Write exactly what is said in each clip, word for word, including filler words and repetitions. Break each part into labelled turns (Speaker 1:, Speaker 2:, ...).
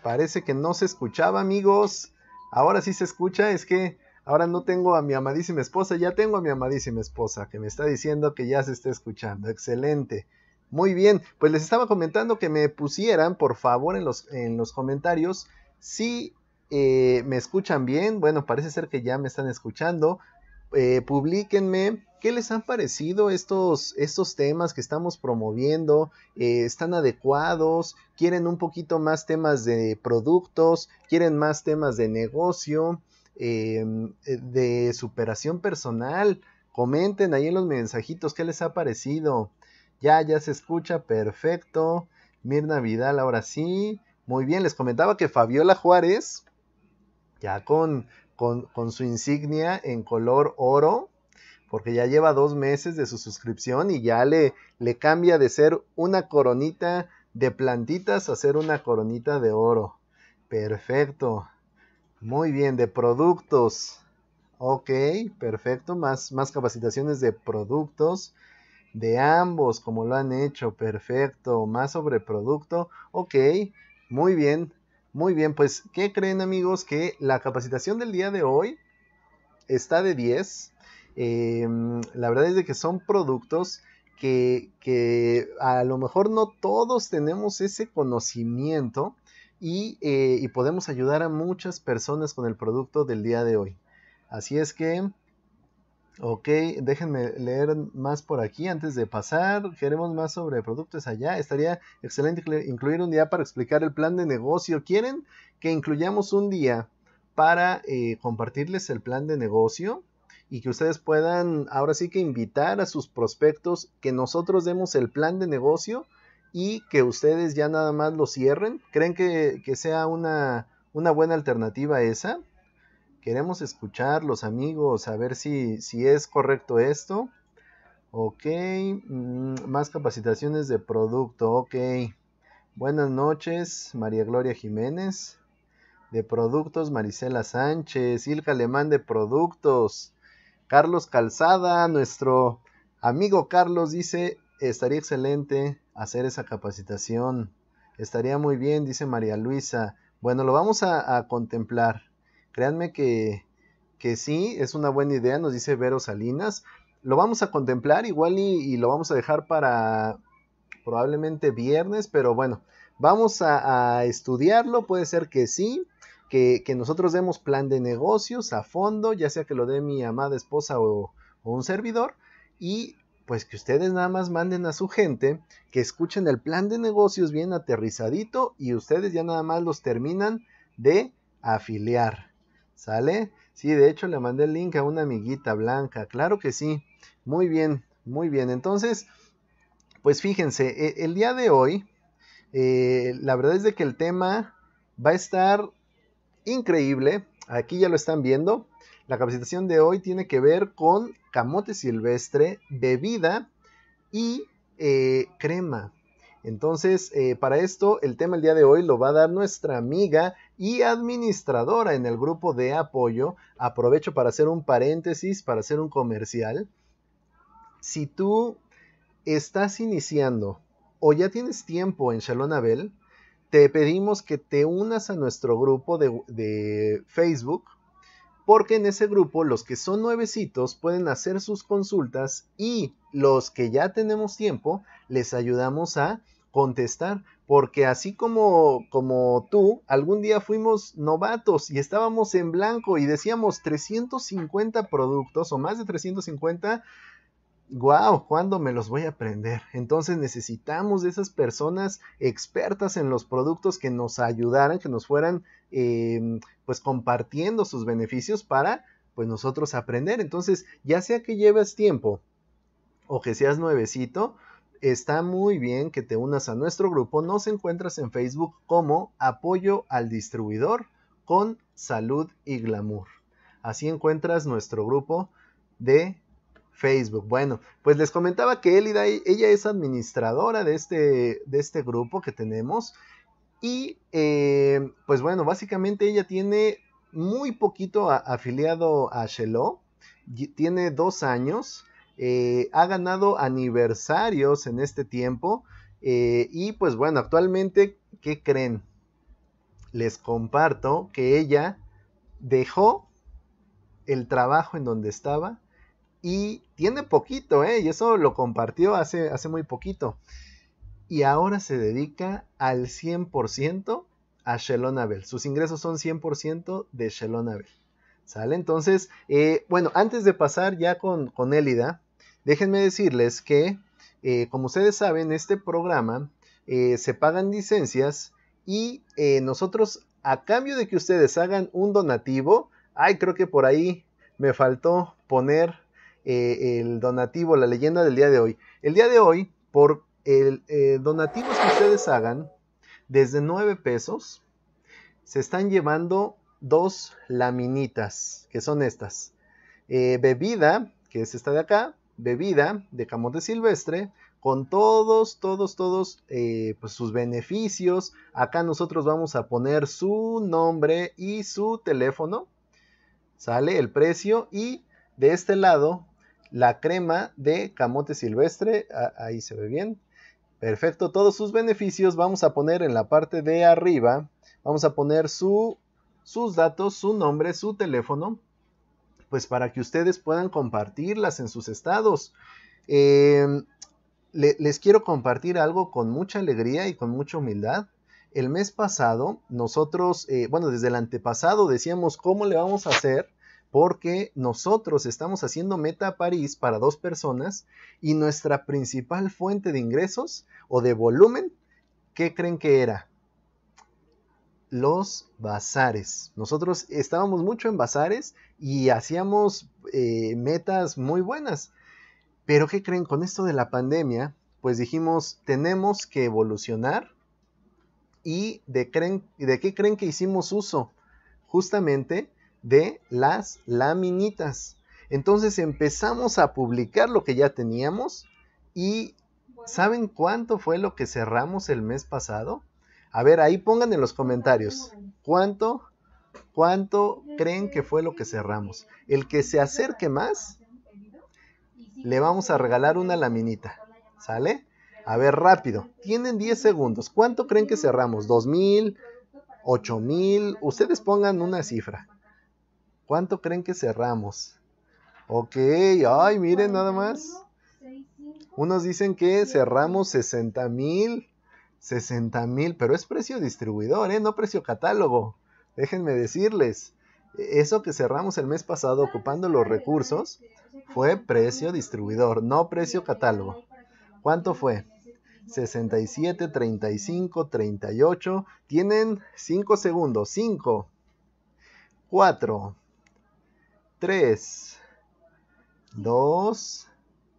Speaker 1: Parece que no se escuchaba, amigos. Ahora sí se escucha, es que ahora no tengo a mi amadísima esposa, ya tengo a mi amadísima esposa que me está diciendo que ya se está escuchando. Excelente. Muy bien, pues les estaba comentando que me pusieran, por favor, en los, en los comentarios si eh, me escuchan bien. Bueno, parece ser que ya me están escuchando. Eh, publíquenme qué les han parecido estos, estos temas que estamos promoviendo. Eh, ¿están adecuados? ¿Quieren un poquito más temas de productos? ¿Quieren más temas de negocio? Eh, de superación personal? Comenten ahí en los mensajitos qué les ha parecido. Ya, ya se escucha, perfecto. Mirna Vidal, ahora sí. Muy bien, les comentaba que Fabiola Juárez, ya con, con, con su insignia en color oro, porque ya lleva dos meses de su suscripción y ya le, le cambia de ser una coronita de plantitas a ser una coronita de oro. Perfecto. Muy bien, de productos. Ok, perfecto. Más, más capacitaciones de productos. De ambos, como lo han hecho. Perfecto. Más sobre producto. Ok, muy bien. Muy bien, pues, ¿qué creen, amigos? Que la capacitación del día de hoy está de diez. Eh, la verdad es de que son productos que, que a lo mejor no todos tenemos ese conocimiento y, eh, y podemos ayudar a muchas personas con el producto del día de hoy. Así es que, ok, déjenme leer más por aquí antes de pasar. Queremos más sobre productos allá. Estaría excelente incluir un día para explicar el plan de negocio. ¿Quieren que incluyamos un día para eh, compartirles el plan de negocio? Y que ustedes puedan ahora sí que invitar a sus prospectos, que nosotros demos el plan de negocio y que ustedes ya nada más lo cierren. ¿Creen que, que sea una, una buena alternativa esa? Queremos escuchar los amigos, a ver si, si es correcto esto. Ok, mmm, más capacitaciones de producto, ok. Buenas noches, María Gloria Jiménez. De productos, Marisela Sánchez. Ilka Alemán de productos. Carlos Calzada, nuestro amigo Carlos, dice, estaría excelente hacer esa capacitación. Estaría muy bien, dice María Luisa. Bueno, lo vamos a, a contemplar. Créanme que, que sí, es una buena idea, nos dice Vero Salinas. Lo vamos a contemplar igual y, y lo vamos a dejar para probablemente viernes, pero bueno, vamos a, a estudiarlo, puede ser que sí, que, que nosotros demos plan de negocios a fondo, ya sea que lo dé mi amada esposa o, o un servidor, y pues que ustedes nada más manden a su gente, que escuchen el plan de negocios bien aterrizadito y ustedes ya nada más los terminan de afiliar, ¿sale? Sí, de hecho le mandé el link a una amiguita Blanca, claro que sí, muy bien, muy bien, entonces, pues fíjense, el día de hoy, eh, la verdad es de que el tema va a estar increíble. Aquí ya lo están viendo. La capacitación de hoy tiene que ver con camote silvestre, bebida y eh, crema. Entonces, eh, para esto, el tema el día de hoy lo va a dar nuestra amiga y administradora en el grupo de apoyo. Aprovecho para hacer un paréntesis, para hacer un comercial. Si tú estás iniciando o ya tienes tiempo en Shalom Abel, te pedimos que te unas a nuestro grupo de, de Facebook, porque en ese grupo los que son nuevecitos pueden hacer sus consultas y los que ya tenemos tiempo les ayudamos a contestar, porque así como, como tú, algún día fuimos novatos y estábamos en blanco y decíamos trescientos cincuenta productos o más de trescientos cincuenta. Wow, ¿cuándo me los voy a aprender? Entonces necesitamos de esas personas expertas en los productos que nos ayudaran, que nos fueran eh, pues compartiendo sus beneficios para pues nosotros aprender. Entonces, ya sea que lleves tiempo o que seas nuevecito, está muy bien que te unas a nuestro grupo. Nos encuentras en Facebook como Apoyo al Distribuidor con Salud y Glamour. Así encuentras nuestro grupo de Facebook. Bueno, pues les comentaba que Elida, ella es administradora de este, de este grupo que tenemos y eh, pues bueno, básicamente ella tiene muy poquito a, afiliado a Shelo, tiene dos años, eh, ha ganado aniversarios en este tiempo eh, y pues bueno, actualmente, ¿qué creen? les comparto que ella dejó el trabajo en donde estaba y tiene poquito, ¿eh? Y eso lo compartió hace, hace muy poquito. Y ahora se dedica al cien por ciento a Shelonabel. Sus ingresos son cien por ciento de Shelonabel. ¿Sale? Entonces, eh, bueno, antes de pasar ya con, con Elida, déjenme decirles que, eh, como ustedes saben, este programa eh, se pagan licencias y eh, nosotros, a cambio de que ustedes hagan un donativo, ay, creo que por ahí me faltó poner eh, el donativo, la leyenda del día de hoy. El día de hoy, por el eh, donativos que ustedes hagan, desde nueve pesos, se están llevando dos laminitas, que son estas. Eh, bebida, que es esta de acá, bebida de camote silvestre, con todos, todos, todos eh, pues sus beneficios. Acá nosotros vamos a poner su nombre y su teléfono. Sale el precio. Y de este lado, la crema de camote silvestre. Ah, ahí se ve bien. Perfecto, todos sus beneficios. Vamos a poner en la parte de arriba, vamos a poner su, sus datos, su nombre, su teléfono, pues para que ustedes puedan compartirlas en sus estados. Eh, le, les quiero compartir algo con mucha alegría y con mucha humildad. El mes pasado, nosotros, eh, bueno, desde el antepasado decíamos cómo le vamos a hacer, porque nosotros estamos haciendo Meta París para dos personas y nuestra principal fuente de ingresos o de volumen, ¿qué creen que era? Los bazares. Nosotros estábamos mucho en bazares y hacíamos eh, metas muy buenas. Pero ¿qué creen? Con esto de la pandemia, pues dijimos, tenemos que evolucionar. ¿Y de, creen, de qué creen que hicimos uso? Justamente de las laminitas. Entonces empezamos a publicar lo que ya teníamos y ¿saben cuánto fue lo que cerramos el mes pasado? A ver, ahí pongan en los comentarios cuánto, cuánto creen que fue lo que cerramos. El que se acerque más, le vamos a regalar una laminita, ¿sale? A ver, rápido, tienen diez segundos. ¿Cuánto creen que cerramos? ¿dos mil? ¿ocho mil? Ustedes pongan una cifra. ¿Cuánto creen que cerramos? Ok, ay, miren nada más. Unos dicen que cerramos sesenta mil. sesenta mil, pero es precio distribuidor, ¿eh? No precio catálogo. Déjenme decirles. Eso que cerramos el mes pasado ocupando los recursos fue precio distribuidor, no precio catálogo. ¿Cuánto fue? sesenta y siete, treinta y cinco, treinta y ocho. Tienen cinco segundos. cinco, cuatro, tres, dos,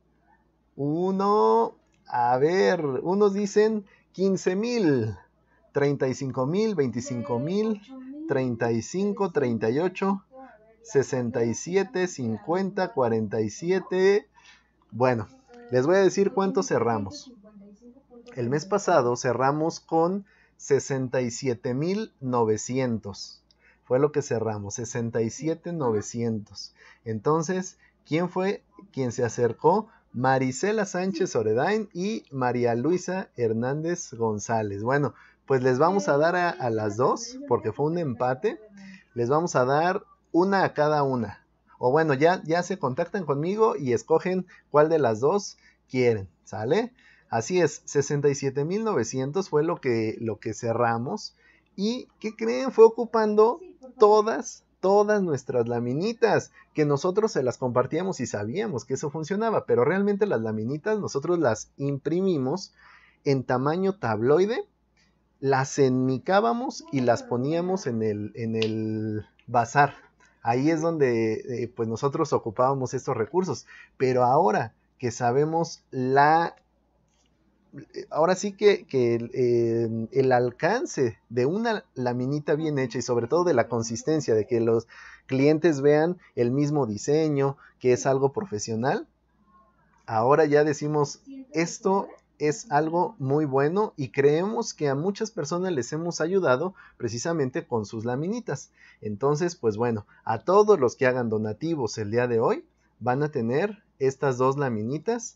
Speaker 1: uno. A ver, unos dicen quince mil, treinta y cinco mil, veinticinco mil, treinta y cinco, treinta y ocho, sesenta y siete, cincuenta, cuarenta y siete. Bueno, les voy a decir cuánto cerramos. El mes pasado cerramos con sesenta y siete mil novecientos. Fue lo que cerramos, sesenta y siete mil novecientos. Entonces, ¿quién fue quien se acercó? Marisela Sánchez Oredain y María Luisa Hernández González. Bueno, pues les vamos a dar a, a las dos, porque fue un empate. Les vamos a dar una a cada una. O bueno, ya, ya se contactan conmigo y escogen cuál de las dos quieren, ¿sale? Así es, sesenta y siete mil novecientos fue lo que, lo que cerramos. ¿Y qué creen? Fue ocupando todas, todas nuestras laminitas, que nosotros se las compartíamos y sabíamos que eso funcionaba, pero realmente las laminitas nosotros las imprimimos en tamaño tabloide, las enmicábamos y las poníamos en el, en el bazar. Ahí es donde eh, pues nosotros ocupábamos estos recursos, pero ahora que sabemos la... Ahora sí que, que el, eh, el alcance de una laminita bien hecha y sobre todo de la consistencia, de que los clientes vean el mismo diseño, que es algo profesional, ahora ya decimos, esto es algo muy bueno y creemos que a muchas personas les hemos ayudado precisamente con sus laminitas. Entonces, pues bueno, a todos los que hagan donativos el día de hoy van a tener estas dos laminitas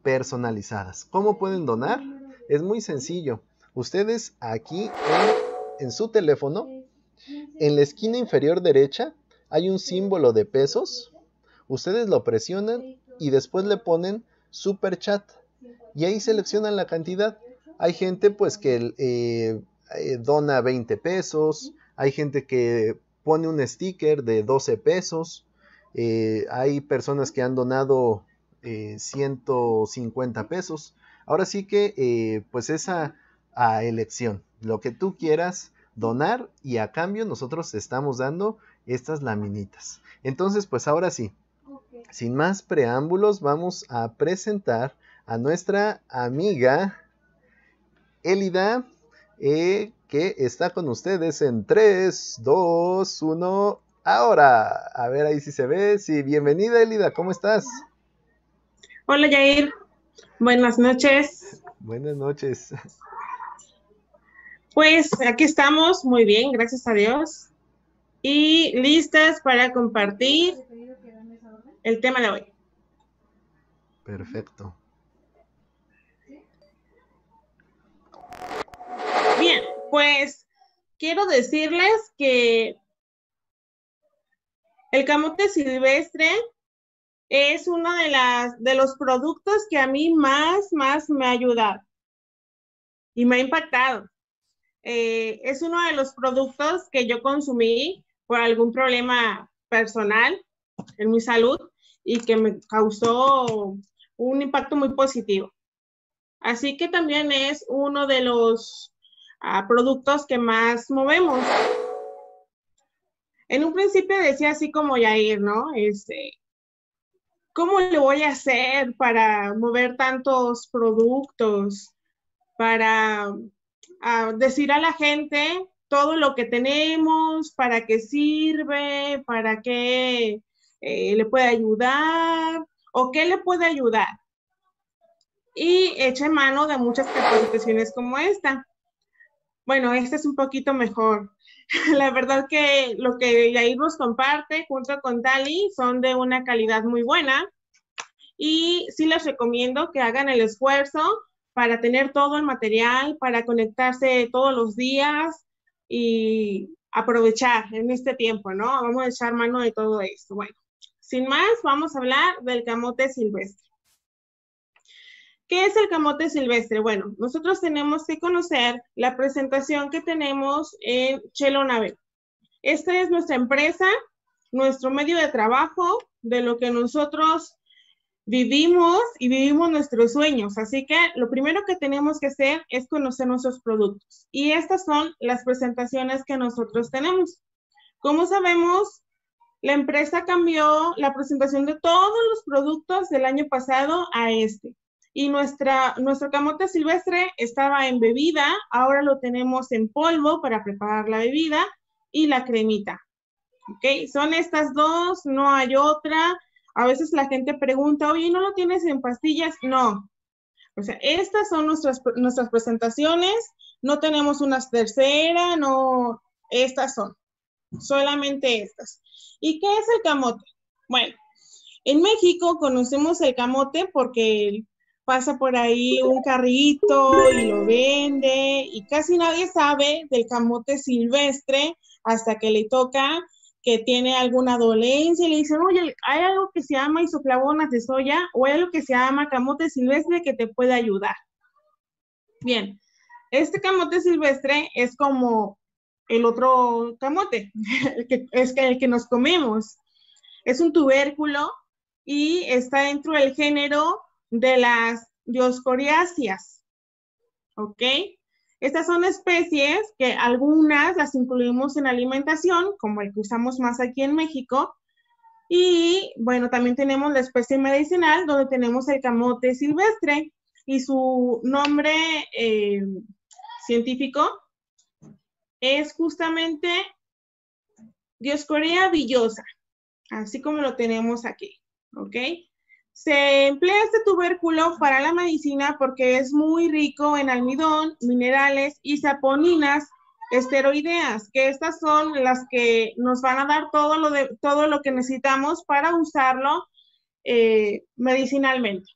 Speaker 1: personalizadas. ¿Cómo pueden donar? Es muy sencillo. Ustedes aquí en en su teléfono, en la esquina inferior derecha hay un símbolo de pesos. Ustedes lo presionan y después le ponen super chat y ahí seleccionan la cantidad. Hay gente pues que eh, eh, dona veinte pesos, hay gente que pone un sticker de doce pesos, eh, hay personas que han donado eh, ciento cincuenta pesos. Ahora sí que eh, pues esa a elección, lo que tú quieras donar y a cambio nosotros te estamos dando estas laminitas. Entonces pues ahora sí, sin más preámbulos, vamos a presentar a nuestra amiga Elida, eh, que está con ustedes en tres, dos, uno, ahora. A ver ahí si se ve. Sí, bienvenida Elida, ¿cómo estás?
Speaker 2: Hola Yair, buenas noches.
Speaker 1: Buenas noches.
Speaker 2: Pues aquí estamos, muy bien, gracias a Dios. Y listas para compartir el tema de hoy.
Speaker 1: Perfecto.
Speaker 2: Bien, pues quiero decirles que el camote silvestre es uno de, las, de los productos que a mí más, más me ha ayudado y me ha impactado. Eh, es uno de los productos que yo consumí por algún problema personal en mi salud y que me causó un impacto muy positivo. Así que también es uno de los uh, productos que más movemos. En un principio decía así como Yair, ¿no? Este, ¿cómo le voy a hacer para mover tantos productos? Para uh, decir a la gente todo lo que tenemos, para qué sirve, para qué eh, le puede ayudar o qué le puede ayudar. Y eche mano de muchas capacitaciones como esta. Bueno, esta es un poquito mejor. La verdad que lo que Yair nos comparte junto con Tali son de una calidad muy buena y sí les recomiendo que hagan el esfuerzo para tener todo el material, para conectarse todos los días y aprovechar en este tiempo, ¿no? Vamos a echar mano de todo esto. Bueno, sin más, vamos a hablar del camote silvestre. ¿Qué es el camote silvestre? Bueno, nosotros tenemos que conocer la presentación que tenemos en Chelo Nave. Esta es nuestra empresa, nuestro medio de trabajo, de lo que nosotros vivimos y vivimos nuestros sueños. Así que lo primero que tenemos que hacer es conocer nuestros productos. Y estas son las presentaciones que nosotros tenemos. Como sabemos, la empresa cambió la presentación de todos los productos del año pasado a este. Y nuestra, nuestro camote silvestre estaba en bebida, ahora lo tenemos en polvo para preparar la bebida y la cremita. ¿Ok? Son estas dos, no hay otra. A veces la gente pregunta, oye, ¿no lo tienes en pastillas? No. O sea, estas son nuestras, nuestras presentaciones, no tenemos una tercera, no, estas son, solamente estas. ¿Y qué es el camote? Bueno, en México conocemos el camote porque pasa por ahí un carrito y lo vende y casi nadie sabe del camote silvestre hasta que le toca que tiene alguna dolencia y le dicen, oye, hay algo que se llama isoflavonas de soya o hay algo que se llama camote silvestre que te puede ayudar. Bien, este camote silvestre es como el otro camote, el que, es el que nos comemos. Es un tubérculo y está dentro del género de las dioscoriáceas. ¿Ok? Estas son especies que algunas las incluimos en alimentación, como el que usamos más aquí en México. Y bueno, también tenemos la especie medicinal, donde tenemos el camote silvestre. Y su nombre eh, científico es justamente Dioscorea villosa, así como lo tenemos aquí, ¿ok? Se emplea este tubérculo para la medicina porque es muy rico en almidón, minerales y saponinas esteroideas, que estas son las que nos van a dar todo lo, de, todo lo que necesitamos para usarlo eh, medicinalmente.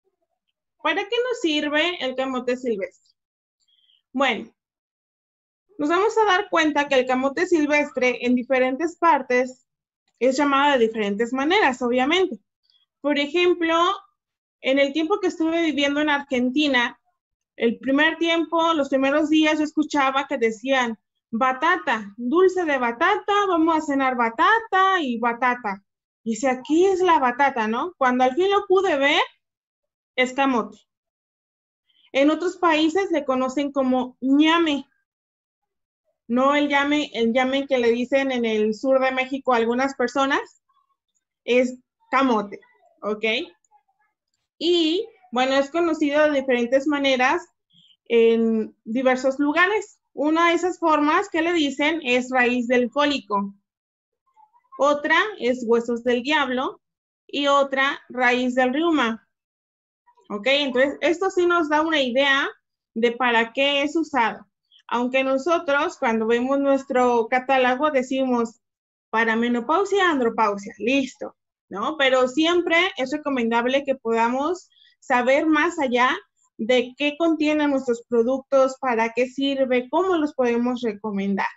Speaker 2: ¿Para qué nos sirve el camote silvestre? Bueno, nos vamos a dar cuenta que el camote silvestre en diferentes partes es llamado de diferentes maneras, obviamente. Por ejemplo, en el tiempo que estuve viviendo en Argentina, el primer tiempo, los primeros días yo escuchaba que decían batata, dulce de batata, vamos a cenar batata y batata. Y dice, aquí es la batata, ¿no? Cuando al fin lo pude ver, es camote. En otros países le conocen como ñame. No el llame, el llame que le dicen en el sur de México a algunas personas, es camote, ¿ok? Y bueno, es conocido de diferentes maneras en diversos lugares. Una de esas formas que le dicen es raíz del cólico. Otra es huesos del diablo y otra raíz del reuma. ¿Ok? Entonces, esto sí nos da una idea de para qué es usado. Aunque nosotros, cuando vemos nuestro catálogo, decimos para menopausia, andropausia, listo, ¿no? Pero siempre es recomendable que podamos saber más allá de qué contienen nuestros productos, para qué sirve, cómo los podemos recomendar.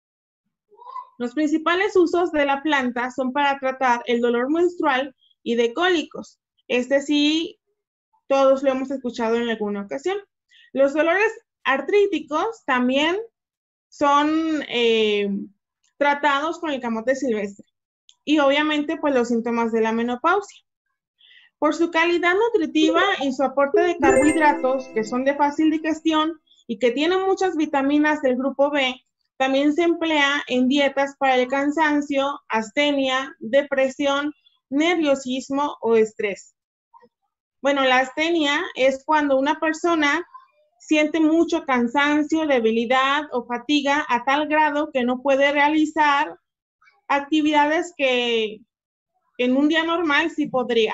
Speaker 2: Los principales usos de la planta son para tratar el dolor menstrual y de cólicos. Este sí, todos lo hemos escuchado en alguna ocasión. Los dolores artríticos también son eh, tratados con el camote silvestre. Y obviamente, pues los síntomas de la menopausia. Por su calidad nutritiva y su aporte de carbohidratos, que son de fácil digestión y que tienen muchas vitaminas del grupo B, también se emplea en dietas para el cansancio, astenia, depresión, nerviosismo o estrés. Bueno, la astenia es cuando una persona siente mucho cansancio, debilidad o fatiga a tal grado que no puede realizar actividades que en un día normal sí podría.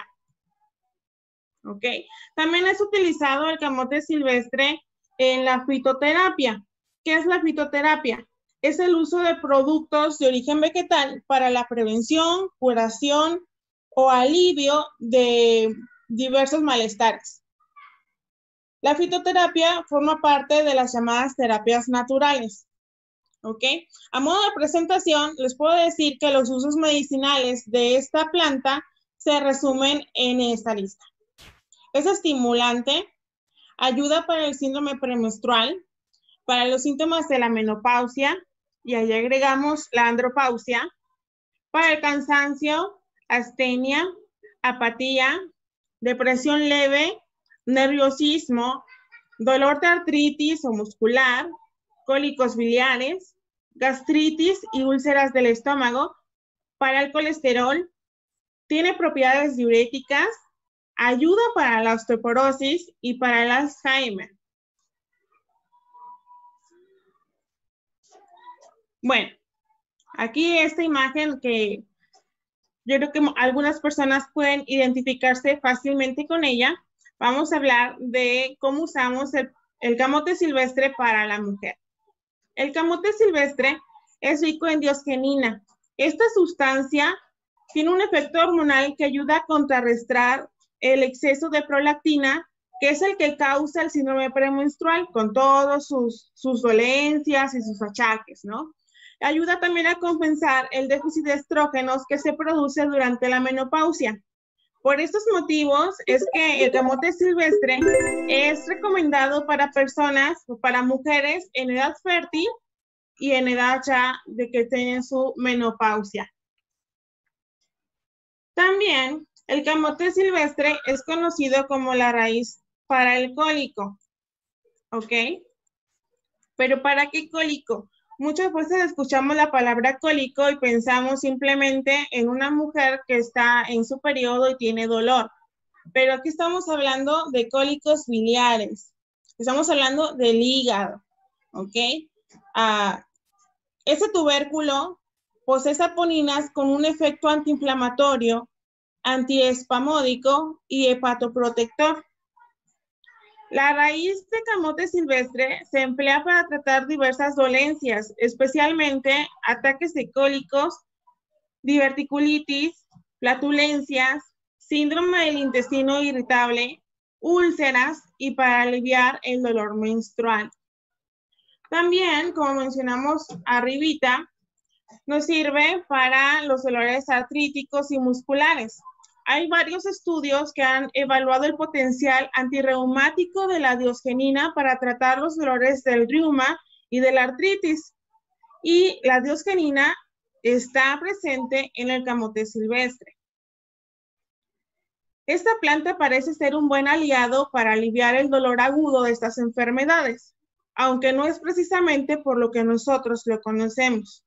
Speaker 2: ¿Ok? También es utilizado el camote silvestre en la fitoterapia. ¿Qué es la fitoterapia? Es el uso de productos de origen vegetal para la prevención, curación o alivio de diversos malestares. La fitoterapia forma parte de las llamadas terapias naturales. ¿Ok? A modo de presentación, les puedo decir que los usos medicinales de esta planta se resumen en esta lista. Es estimulante, ayuda para el síndrome premenstrual, para los síntomas de la menopausia, y ahí agregamos la andropausia, para el cansancio, astenia, apatía, depresión leve, nerviosismo, dolor de artritis o muscular, cólicos biliares, gastritis y úlceras del estómago, para el colesterol, tiene propiedades diuréticas, ayuda para la osteoporosis y para el Alzheimer. Bueno, aquí esta imagen que yo creo que algunas personas pueden identificarse fácilmente con ella. Vamos a hablar de cómo usamos el, el camote silvestre para la mujer. El camote silvestre es rico en diosgenina. Esta sustancia tiene un efecto hormonal que ayuda a contrarrestar el exceso de prolactina, que es el que causa el síndrome premenstrual con todas sus, sus dolencias y sus achaques, ¿no? Ayuda también a compensar el déficit de estrógenos que se produce durante la menopausia. Por estos motivos es que el camote silvestre es recomendado para personas, para mujeres en edad fértil y en edad ya de que tienen su menopausia. También el camote silvestre es conocido como la raíz para el cólico, ¿ok? ¿Pero para qué cólico? Muchas veces escuchamos la palabra cólico y pensamos simplemente en una mujer que está en su periodo y tiene dolor. Pero aquí estamos hablando de cólicos biliares. Estamos hablando del hígado, ¿ok? Uh, ese tubérculo posee saponinas con un efecto antiinflamatorio, antiespasmódico y hepatoprotector. La raíz de camote silvestre se emplea para tratar diversas dolencias, especialmente ataques de cólicos, diverticulitis, flatulencias, síndrome del intestino irritable, úlceras y para aliviar el dolor menstrual. También, como mencionamos arribita, nos sirve para los dolores artríticos y musculares. Hay varios estudios que han evaluado el potencial antirreumático de la diosgenina para tratar los dolores del reuma y de la artritis. Y la diosgenina está presente en el camote silvestre. Esta planta parece ser un buen aliado para aliviar el dolor agudo de estas enfermedades, aunque no es precisamente por lo que nosotros lo conocemos.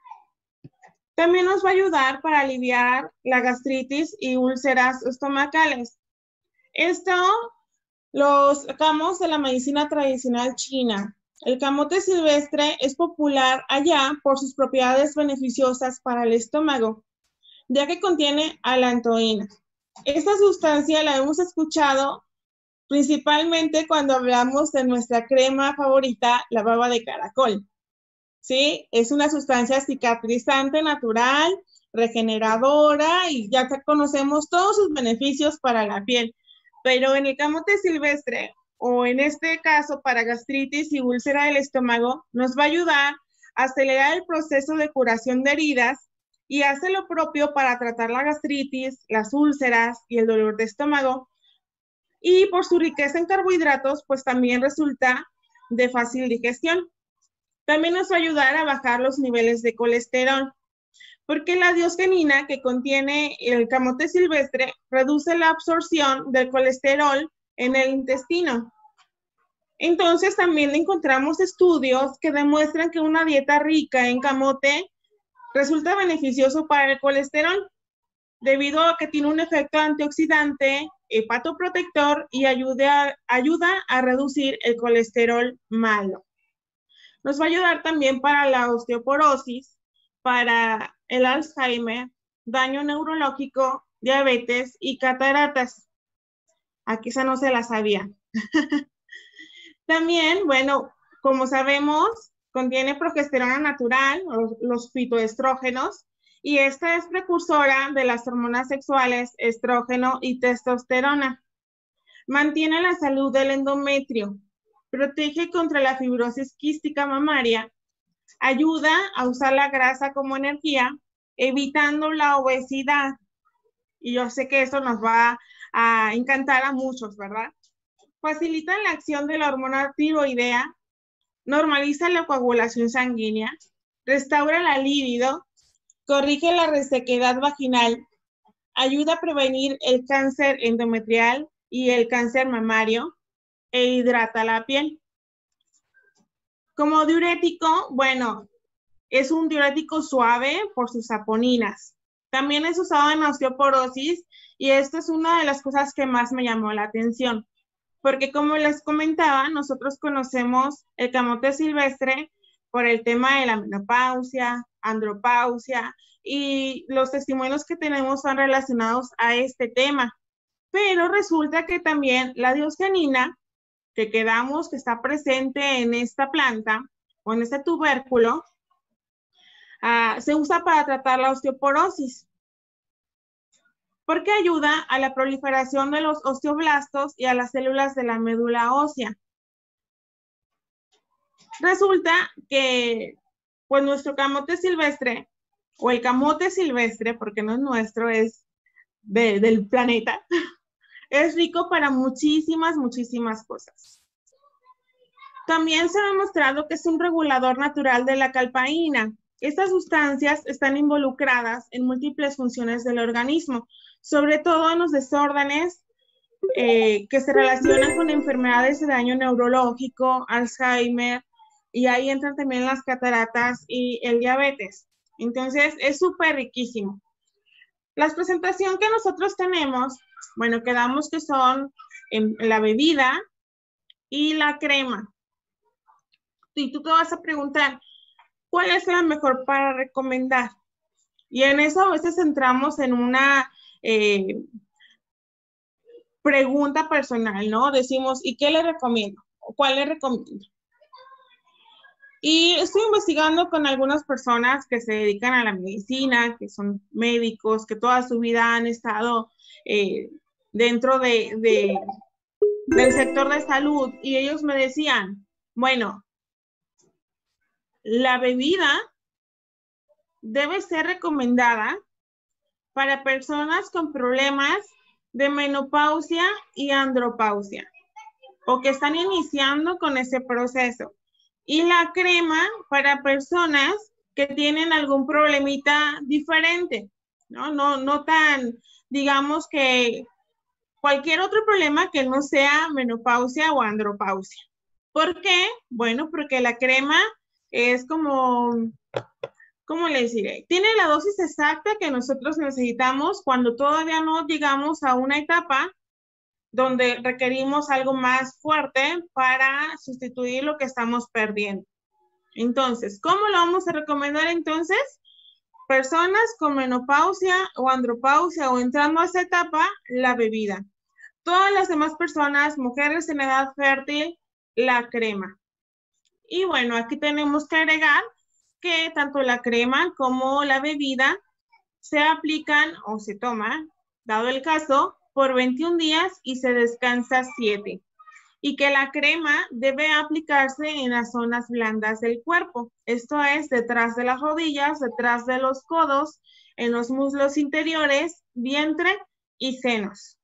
Speaker 2: También nos va a ayudar para aliviar la gastritis y úlceras estomacales. Esto lo sacamos de la medicina tradicional china. El camote silvestre es popular allá por sus propiedades beneficiosas para el estómago, ya que contiene alantoína. Esta sustancia la hemos escuchado principalmente cuando hablamos de nuestra crema favorita, la baba de caracol. ¿Sí? Es una sustancia cicatrizante natural, regeneradora y ya conocemos todos sus beneficios para la piel. Pero en el camote silvestre, o en este caso para gastritis y úlcera del estómago, nos va a ayudar a acelerar el proceso de curación de heridas y hace lo propio para tratar la gastritis, las úlceras y el dolor de estómago. Y por su riqueza en carbohidratos, pues también resulta de fácil digestión. También nos va a ayudar a bajar los niveles de colesterol, porque la diosgenina que contiene el camote silvestre reduce la absorción del colesterol en el intestino. Entonces también encontramos estudios que demuestran que una dieta rica en camote resulta beneficioso para el colesterol, debido a que tiene un efecto antioxidante, hepatoprotector y ayuda, ayuda a reducir el colesterol malo. Nos va a ayudar también para la osteoporosis, para el Alzheimer, daño neurológico, diabetes y cataratas. Aquí esa no se la sabía. También, bueno, como sabemos, contiene progesterona natural, los fitoestrógenos, y esta es precursora de las hormonas sexuales, estrógeno y testosterona. Mantiene la salud del endometrio, protege contra la fibrosis quística mamaria, ayuda a usar la grasa como energía, evitando la obesidad. Y yo sé que eso nos va a encantar a muchos, ¿verdad? Facilita la acción de la hormona tiroidea, normaliza la coagulación sanguínea, restaura la libido, corrige la resequedad vaginal, ayuda a prevenir el cáncer endometrial y el cáncer mamario, e hidrata la piel. Como diurético, bueno, es un diurético suave por sus saponinas. También es usado en osteoporosis y esto es una de las cosas que más me llamó la atención. Porque como les comentaba, nosotros conocemos el camote silvestre por el tema de la menopausia, andropausia y los testimonios que tenemos son relacionados a este tema. Pero resulta que también la diosgenina, que quedamos que está presente en esta planta o en este tubérculo, uh, se usa para tratar la osteoporosis, porque ayuda a la proliferación de los osteoblastos y a las células de la médula ósea. Resulta que, pues nuestro camote silvestre, o el camote silvestre, porque no es nuestro, es de, del planeta, es rico para muchísimas, muchísimas cosas. También se ha demostrado que es un regulador natural de la calpaína. Estas sustancias están involucradas en múltiples funciones del organismo, sobre todo en los desórdenes eh, que se relacionan con enfermedades de daño neurológico, Alzheimer, y ahí entran también las cataratas y el diabetes. Entonces, es súper riquísimo. La presentación que nosotros tenemos, bueno, quedamos que son en la bebida y la crema. Y tú te vas a preguntar, ¿cuál es la mejor para recomendar? Y en eso a veces entramos en una eh, pregunta personal, ¿no? Decimos, ¿y qué le recomiendo? ¿Cuál le recomiendo? Y estoy investigando con algunas personas que se dedican a la medicina, que son médicos, que toda su vida han estado eh, dentro de, de, del sector de salud, y ellos me decían, bueno, la bebida debe ser recomendada para personas con problemas de menopausia y andropausia o que están iniciando con ese proceso. Y la crema para personas que tienen algún problemita diferente, ¿no? No, no tan, digamos que cualquier otro problema que no sea menopausia o andropausia. ¿Por qué? Bueno, porque la crema es como, ¿cómo les diré? Tiene la dosis exacta que nosotros necesitamos cuando todavía no llegamos a una etapa donde requerimos algo más fuerte para sustituir lo que estamos perdiendo. Entonces, ¿cómo lo vamos a recomendar entonces? Personas con menopausia o andropausia o entrando a esa etapa, la bebida. Todas las demás personas, mujeres en edad fértil, la crema. Y bueno, aquí tenemos que agregar que tanto la crema como la bebida se aplican o se toman, dado el caso, por veintiún días y se descansa siete. Y que la crema debe aplicarse en las zonas blandas del cuerpo. Esto es detrás de las rodillas, detrás de los codos, en los muslos interiores, vientre y senos.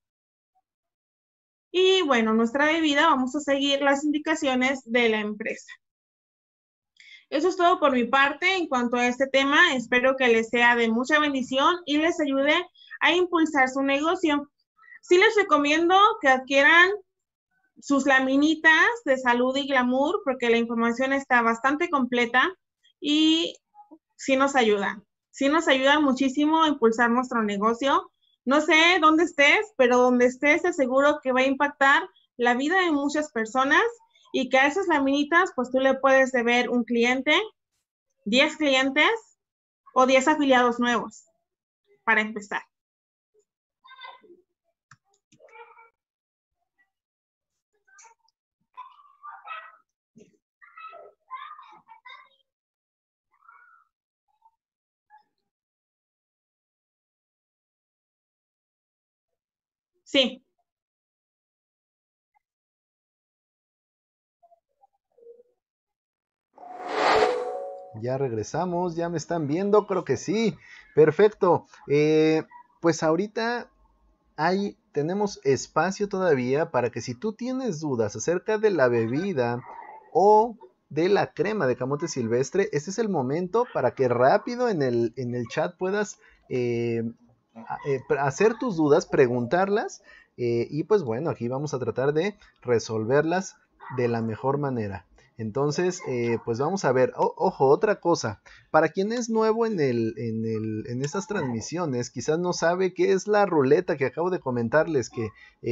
Speaker 2: Y bueno, nuestra bebida vamos a seguir las indicaciones de la empresa. Eso es todo por mi parte en cuanto a este tema. Espero que les sea de mucha bendición y les ayude a impulsar su negocio. Sí les recomiendo que adquieran sus laminitas de salud y glamour porque la información está bastante completa y sí nos ayuda. Sí nos ayuda muchísimo a impulsar nuestro negocio. No sé dónde estés, pero donde estés te aseguro que va a impactar la vida de muchas personas y que a esas laminitas pues tú le puedes deber un cliente, diez clientes o diez afiliados nuevos para empezar. Sí.
Speaker 1: Ya regresamos, ya me están viendo, creo que sí. Perfecto. Eh, pues ahorita hay, tenemos espacio todavía para que si tú tienes dudas acerca de la bebida o de la crema de camote silvestre, este es el momento para que rápido en el, en el chat puedas eh, eh, hacer tus dudas, preguntarlas eh, y pues bueno, aquí vamos a tratar de resolverlas de la mejor manera. Entonces, eh, pues vamos a ver. O, ojo, otra cosa. Para quien es nuevo en, el, en, el, en estas transmisiones, quizás no sabe qué es la ruleta que acabo de comentarles, que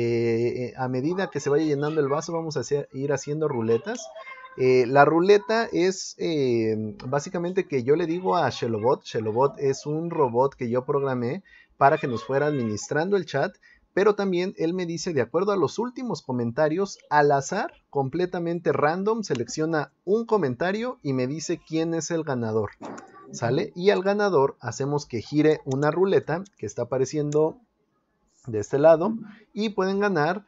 Speaker 1: eh, a medida que se vaya llenando el vaso vamos a hacer, ir haciendo ruletas. Eh, la ruleta es eh, básicamente que yo le digo a Shelobot. Shelobot es un robot que yo programé para que nos fuera administrando el chat, pero también él me dice, de acuerdo a los últimos comentarios, al azar, completamente random, selecciona un comentario y me dice quién es el ganador, ¿sale? Y al ganador hacemos que gire una ruleta que está apareciendo de este lado y pueden ganar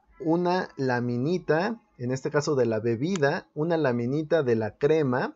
Speaker 1: una laminita, en este caso de la bebida, una laminita de la crema,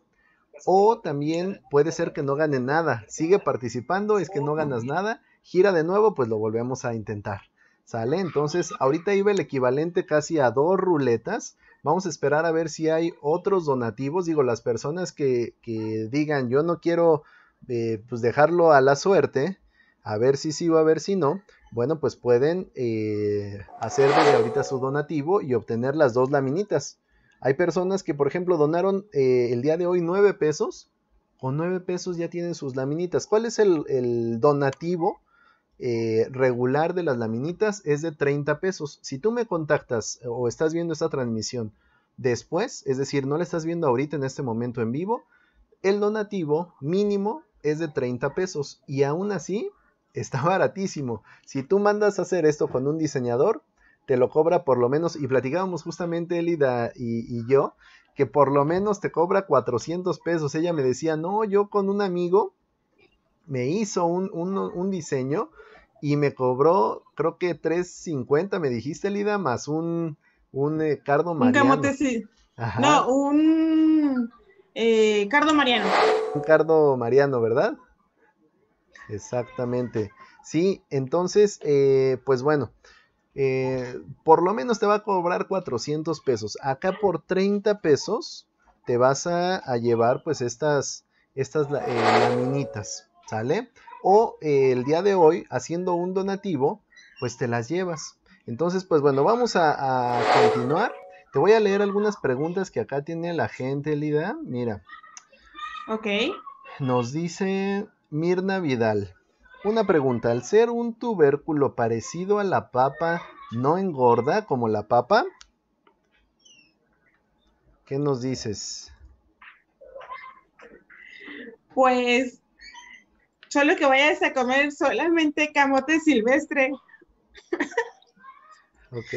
Speaker 1: o también puede ser que no gane nada. Sigue participando, es que no ganas nada, gira de nuevo, pues lo volvemos a intentar, ¿sale? Entonces ahorita iba el equivalente casi a dos ruletas. Vamos a esperar a ver si hay otros donativos. Digo, las personas que, que digan yo no quiero eh, pues dejarlo a la suerte, a ver si sí o a ver si no, bueno, pues pueden eh, hacer de ahorita su donativo y obtener las dos laminitas. Hay personas que, por ejemplo, donaron eh, el día de hoy nueve pesos. Con nueve pesos ya tienen sus laminitas. ¿Cuál es el, el donativo eh, regular de las laminitas? Es de treinta pesos. Si tú me contactas o estás viendo esta transmisión después, es decir, no la estás viendo ahorita en este momento en vivo, el donativo mínimo es de treinta pesos. Y aún así está baratísimo. Si tú mandas a hacer esto con un diseñador, te lo cobra por lo menos, y platicábamos justamente Elida y, y yo, que por lo menos te cobra cuatrocientos pesos. Ella me decía, no, yo con un amigo me hizo un, un, un diseño y me cobró, creo que tres cincuenta, me dijiste, Elida, más un, un eh, cardo
Speaker 2: Un
Speaker 1: mariano.
Speaker 2: camote, sí.
Speaker 1: Ajá.
Speaker 2: No, un eh, Cardo Mariano.
Speaker 1: Un Cardo Mariano, ¿verdad? Exactamente. Sí, entonces, eh, pues bueno, eh, por lo menos te va a cobrar cuatrocientos pesos. Acá por treinta pesos te vas a, a llevar pues estas, estas eh, laminitas, ¿sale? O eh, el día de hoy, haciendo un donativo, pues te las llevas. Entonces, pues bueno, vamos a, a continuar. Te voy a leer algunas preguntas que acá tiene la gente, Lida. Mira.
Speaker 2: Ok.
Speaker 1: Nos dice Mirna Vidal. Una pregunta, ¿al ser un tubérculo parecido a la papa, no engorda como la papa? ¿Qué nos dices?
Speaker 2: Pues solo que vayas a comer solamente camote silvestre.
Speaker 1: Ok.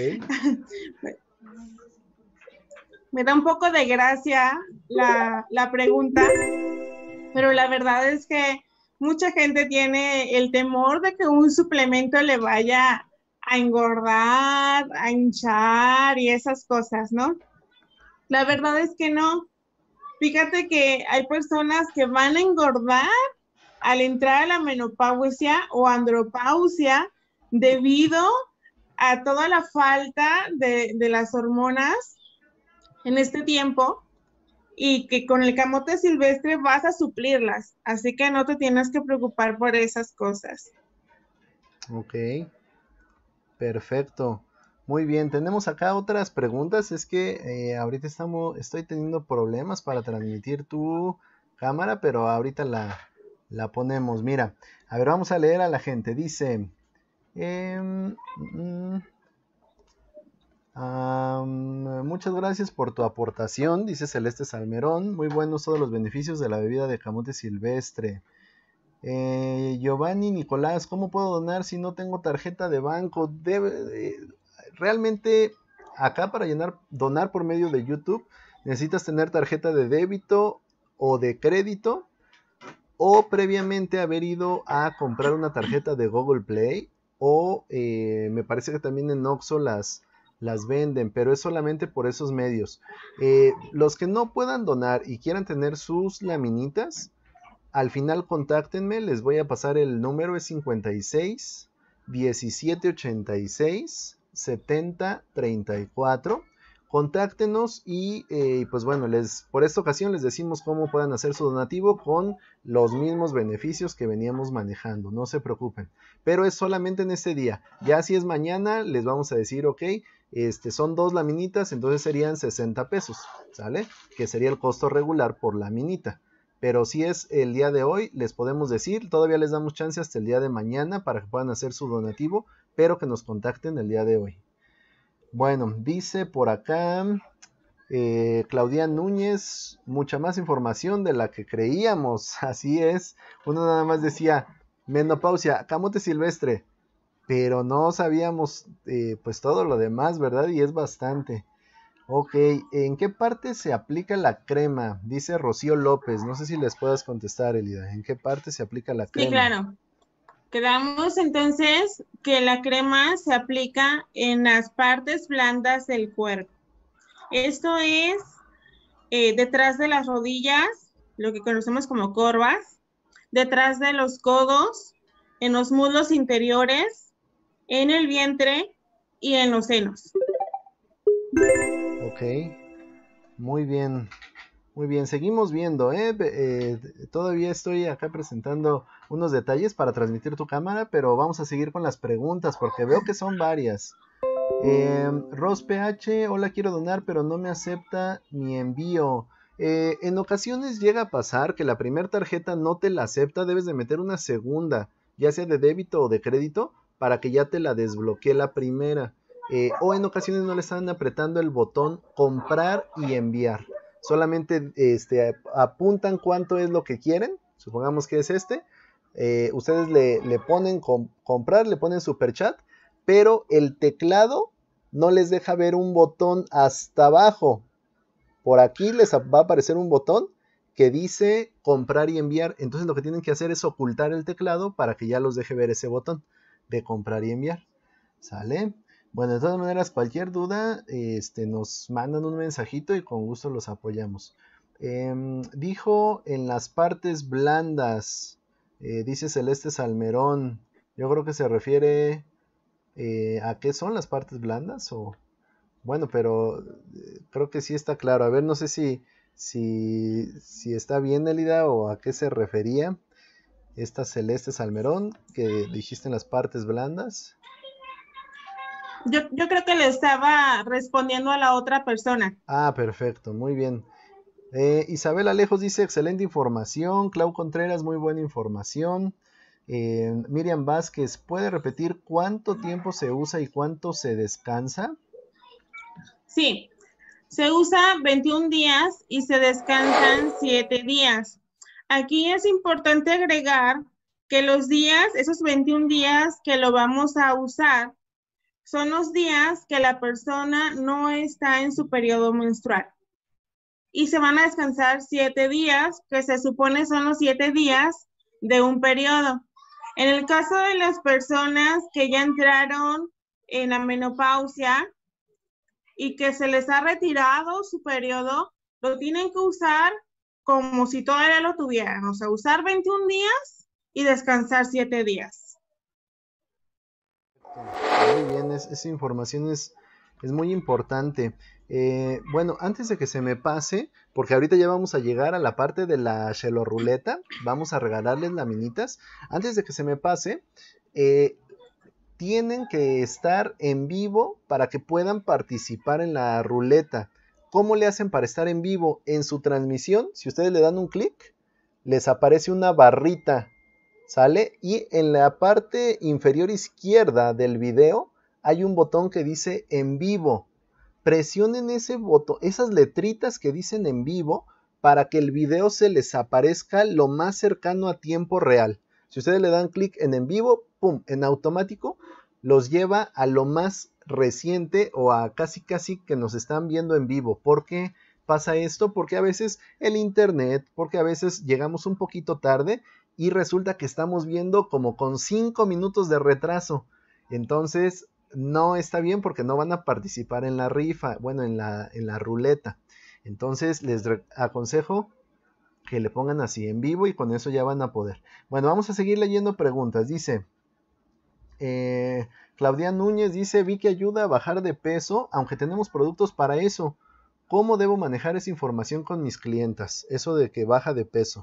Speaker 2: Me da un poco de gracia la, la pregunta, pero la verdad es que mucha gente tiene el temor de que un suplemento le vaya a engordar, a hinchar y esas cosas, ¿no? La verdad es que no. Fíjate que hay personas que van a engordar al entrar a la menopausia o andropausia debido a toda la falta de, de las hormonas en este tiempo y que con el camote silvestre vas a suplirlas, así que no te tienes que preocupar por esas cosas.
Speaker 1: Ok, perfecto. Muy bien, tenemos acá otras preguntas. Es que eh, ahorita estamos, estoy teniendo problemas para transmitir tu cámara, pero ahorita la, la ponemos. Mira, a ver, vamos a leer a la gente. Dice, eh, mm, Um, muchas gracias por tu aportación, dice Celeste Salmerón. Muy buenos todos los beneficios de la bebida de camote silvestre. Eh, Giovanni Nicolás, ¿cómo puedo donar si no tengo tarjeta de banco? Debe, eh, realmente acá para llenar, donar por medio de YouTube necesitas tener tarjeta de débito o de crédito o previamente haber ido a comprar una tarjeta de Google Play o eh, me parece que también en Oxxo las las venden, pero es solamente por esos medios. Eh, los que no puedan donar y quieran tener sus laminitas, al final contáctenme, les voy a pasar el número, es cincuenta y seis, diecisiete ochenta y seis, setenta treinta y cuatro. Contáctenos y eh, pues bueno, les, por esta ocasión les decimos cómo puedan hacer su donativo con los mismos beneficios que veníamos manejando, no se preocupen, pero es solamente en este día. Ya si es mañana les vamos a decir, ok, este, son dos laminitas, entonces serían sesenta pesos, ¿sale? Que sería el costo regular por laminita. Pero si es el día de hoy, les podemos decir, todavía les damos chance hasta el día de mañana para que puedan hacer su donativo, pero que nos contacten el día de hoy. Bueno, dice por acá eh, Claudia Núñez, mucha más información de la que creíamos, así es. Uno nada más decía, menopausia, camote silvestre, pero no sabíamos eh, pues todo lo demás, ¿verdad? Y es bastante. Ok, ¿en qué parte se aplica la crema? Dice Rocío López. No sé si les puedas contestar, Elida. ¿En qué parte se aplica la
Speaker 2: Sí,
Speaker 1: crema?
Speaker 2: claro. Quedamos entonces que la crema se aplica en las partes blandas del cuerpo. Esto es eh, detrás de las rodillas, lo que conocemos como corvas, detrás de los codos, en los muslos interiores, en el vientre y en los senos.
Speaker 1: Ok, muy bien. Muy bien, seguimos viendo, ¿eh? Eh, todavía estoy acá presentando unos detalles para transmitir tu cámara, pero vamos a seguir con las preguntas porque veo que son varias. Eh, Ros P H, hola, quiero donar, pero no me acepta mi envío. Eh, en ocasiones llega a pasar que la primera tarjeta no te la acepta, debes de meter una segunda, ya sea de débito o de crédito, para que ya te la desbloquee la primera. Eh, o en ocasiones no le están apretando el botón comprar y enviar. Solamente este, apuntan cuánto es lo que quieren, supongamos que es este. Eh, ustedes le, le ponen com comprar, le ponen super chat, pero el teclado no les deja ver un botón hasta abajo. Por aquí les va a aparecer un botón que dice comprar y enviar. Entonces lo que tienen que hacer es ocultar el teclado para que ya los deje ver ese botón de comprar y enviar. ¿Sale? Bueno, de todas maneras, cualquier duda, este, nos mandan un mensajito y con gusto los apoyamos. Em, dijo en las partes blandas, eh, dice Celeste Salmerón. Yo creo que se refiere eh, a qué son las partes blandas o... Bueno, pero eh, creo que sí está claro. A ver, no sé si, si, si está bien, Elida, o a qué se refería esta Celeste Salmerón que dijiste en las partes blandas.
Speaker 2: Yo, yo creo que le estaba respondiendo a la otra persona.
Speaker 1: Ah, perfecto, muy bien. Eh, Isabel Alejos dice, excelente información. Clau Contreras, muy buena información. Eh, Miriam Vázquez, ¿puede repetir cuánto tiempo se usa y cuánto se descansa?
Speaker 2: Sí, se usa veintiún días y se descansan siete días. Aquí es importante agregar que los días, esos veintiún días que lo vamos a usar, son los días que la persona no está en su periodo menstrual. Y se van a descansar siete días, que se supone son los siete días de un periodo. En el caso de las personas que ya entraron en la menopausia y que se les ha retirado su periodo, lo tienen que usar como si todavía lo tuvieran, o sea, usar veintiún días y descansar siete días.
Speaker 1: Muy bien, es, esa información es, es muy importante. Eh, bueno, antes de que se me pase, porque ahorita ya vamos a llegar a la parte de la ruleta, vamos a regalarles laminitas. Antes de que se me pase, eh, tienen que estar en vivo para que puedan participar en la ruleta. ¿Cómo le hacen para estar en vivo? En su transmisión, si ustedes le dan un clic, les aparece una barrita, ¿sale? Y en la parte inferior izquierda del video hay un botón que dice en vivo. Presionen ese botón, esas letritas que dicen en vivo, para que el video se les aparezca lo más cercano a tiempo real. Si ustedes le dan clic en en vivo, pum, en automático los lleva a lo más reciente o a casi casi que nos están viendo en vivo. ¿Por qué pasa esto? Porque a veces el internet, porque a veces llegamos un poquito tarde y resulta que estamos viendo como con cinco minutos de retraso. Entonces no está bien porque no van a participar en la rifa, bueno, en la, en la ruleta. Entonces les aconsejo que le pongan así en vivo y con eso ya van a poder. Bueno, vamos a seguir leyendo preguntas. Dice eh, Claudia Núñez, dice, vi que ayuda a bajar de peso, aunque tenemos productos para eso. ¿Cómo debo manejar esa información con mis clientas? Eso de que baja de peso.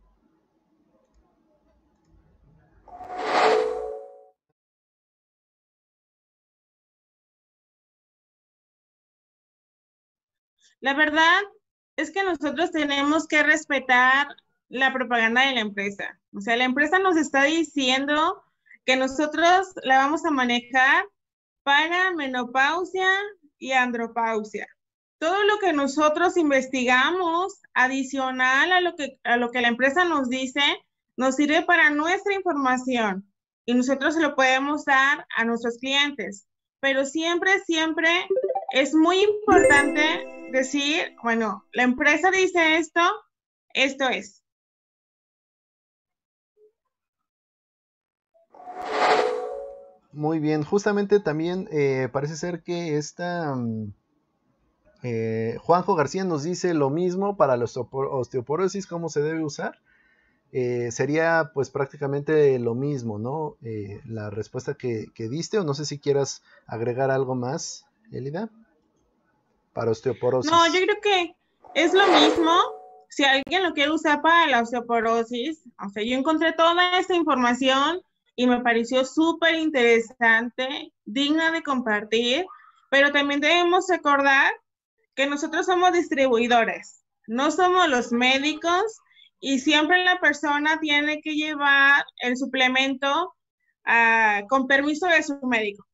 Speaker 2: La verdad es que nosotros tenemos que respetar la propaganda de la empresa. O sea, la empresa nos está diciendo que nosotros la vamos a manejar para menopausia y andropausia. Todo lo que nosotros investigamos adicional a lo que, a lo que la empresa nos dice, nos sirve para nuestra información y nosotros se lo podemos dar a nuestros clientes. Pero siempre, siempre es muy importante decir, bueno, la empresa dice esto, esto es.
Speaker 1: Muy bien, justamente también eh, parece ser que esta eh, Juanjo García nos dice lo mismo para la osteoporosis, cómo se debe usar. Eh, sería pues prácticamente lo mismo, ¿no? Eh, la respuesta que, que diste, o no sé si quieras agregar algo más, Elida, para osteoporosis.
Speaker 2: No, yo creo que es lo mismo. Si alguien lo quiere usar para la osteoporosis, o sea, yo encontré toda esta información y me pareció súper interesante, digna de compartir, pero también debemos recordar que nosotros somos distribuidores, no somos los médicos y siempre la persona tiene que llevar el suplemento uh, con permiso de su médico.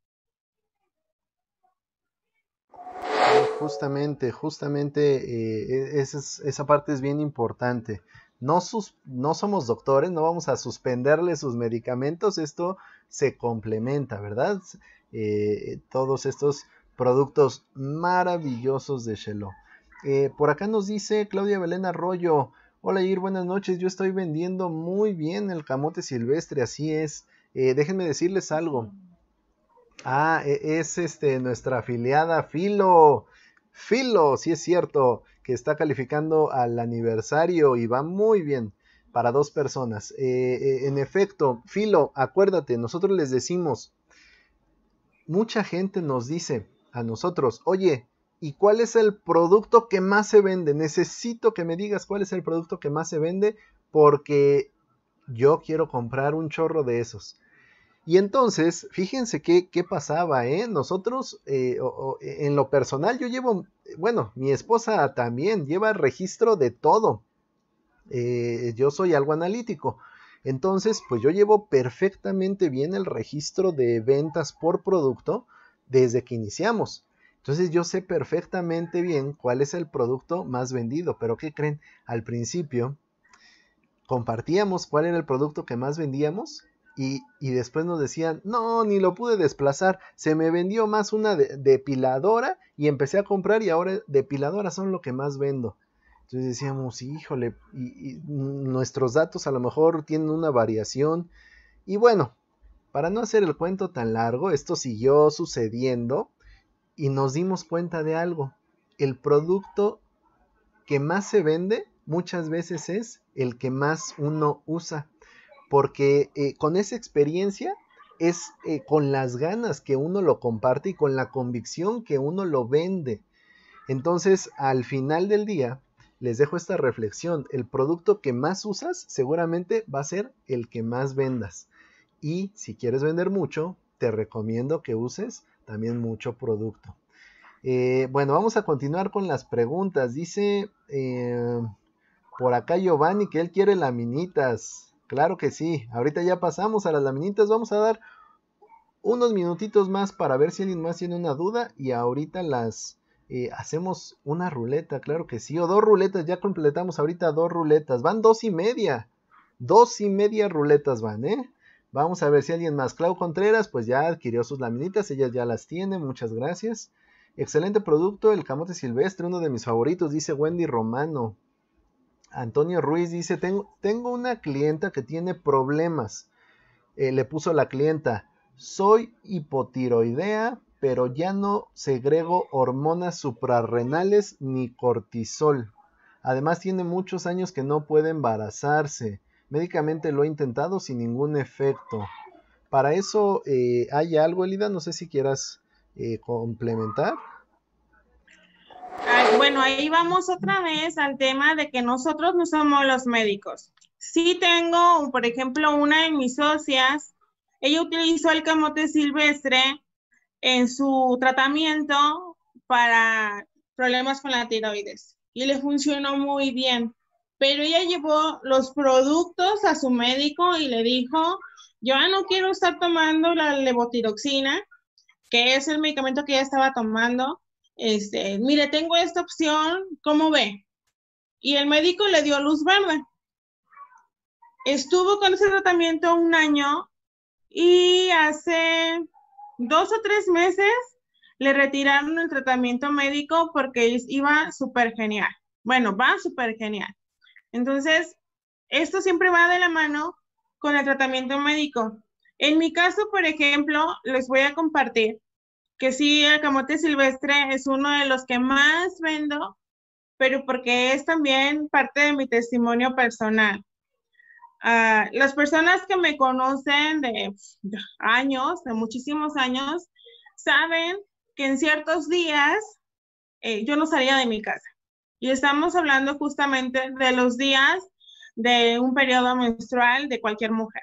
Speaker 1: Justamente, justamente eh, esa, es, esa parte es bien importante. No, sus, no somos doctores, no vamos a suspenderle sus medicamentos, esto se complementa, ¿verdad? Eh, todos estos productos maravillosos de Shelo. Eh, por acá nos dice Claudia Belén Arroyo, hola Ir, buenas noches, yo estoy vendiendo muy bien el camote silvestre, así es. Eh, déjenme decirles algo. Ah, es este nuestra afiliada Filo. Filo, sí es cierto, que está calificando al aniversario y va muy bien para dos personas. Eh, eh, en efecto, Filo, acuérdate, nosotros les decimos, mucha gente nos dice a nosotros, oye, ¿y cuál es el producto que más se vende? Necesito que me digas cuál es el producto que más se vende porque yo quiero comprar un chorro de esos. Y entonces, fíjense qué, qué pasaba, ¿eh? Nosotros, eh, o, o, en lo personal, yo llevo, bueno, mi esposa también lleva registro de todo. Eh, yo soy algo analítico. Entonces, pues yo llevo perfectamente bien el registro de ventas por producto desde que iniciamos. Entonces yo sé perfectamente bien cuál es el producto más vendido. Pero ¿qué creen? Al principio compartíamos cuál era el producto que más vendíamos y, y después nos decían, no, ni lo pude desplazar, se me vendió más una de, depiladora y empecé a comprar y ahora depiladoras son lo que más vendo. Entonces decíamos, híjole, y, y nuestros datos a lo mejor tienen una variación. Y bueno, para no hacer el cuento tan largo, esto siguió sucediendo y nos dimos cuenta de algo. El producto que más se vende muchas veces es el que más uno usa. Porque eh, con esa experiencia es eh, con las ganas que uno lo comparte y con la convicción que uno lo vende. Entonces, al final del día, les dejo esta reflexión. El producto que más usas seguramente va a ser el que más vendas. Y si quieres vender mucho, te recomiendo que uses también mucho producto. Eh, bueno, vamos a continuar con las preguntas. Dice eh, por acá Giovanni que él quiere laminitas. Claro que sí. Ahorita ya pasamos a las laminitas. Vamos a dar unos minutitos más para ver si alguien más tiene una duda. Y ahorita las... Eh, hacemos una ruleta, claro que sí, o dos ruletas, ya completamos ahorita dos ruletas, van dos y media, dos y media ruletas van, ¿eh? Vamos a ver si alguien más. Clau Contreras, pues ya adquirió sus laminitas, ella ya las tiene, muchas gracias. Excelente producto, el camote silvestre, uno de mis favoritos, dice Wendy Romano. Antonio Ruiz dice, tengo, tengo una clienta que tiene problemas, eh, le puso la clienta, soy hipotiroidea, pero ya no segrego hormonas suprarrenales ni cortisol. Además tiene muchos años que no puede embarazarse. Médicamente lo he intentado sin ningún efecto. Para eso eh, hay algo, Elida, no sé si quieras eh, complementar.
Speaker 2: Ay, bueno, ahí vamos otra vez al tema de que nosotros no somos los médicos. Sí tengo, por ejemplo, una de mis socias, ella utilizó el camote silvestre en su tratamiento para problemas con la tiroides y le funcionó muy bien, pero ella llevó los productos a su médico y le dijo, yo ya no quiero estar tomando la levotiroxina, que es el medicamento que ella estaba tomando, este, mire, tengo esta opción, ¿cómo ve? Y el médico le dio luz verde. Estuvo con ese tratamiento un año y hace dos o tres meses le retiraron el tratamiento médico porque iba súper genial. Bueno, va súper genial. Entonces, esto siempre va de la mano con el tratamiento médico. En mi caso, por ejemplo, les voy a compartir que sí, el camote silvestre es uno de los que más vendo, pero porque es también parte de mi testimonio personal. Uh, las personas que me conocen de, de años, de muchísimos años, saben que en ciertos días eh, yo no salía de mi casa. Y estamos hablando justamente de los días de un periodo menstrual de cualquier mujer.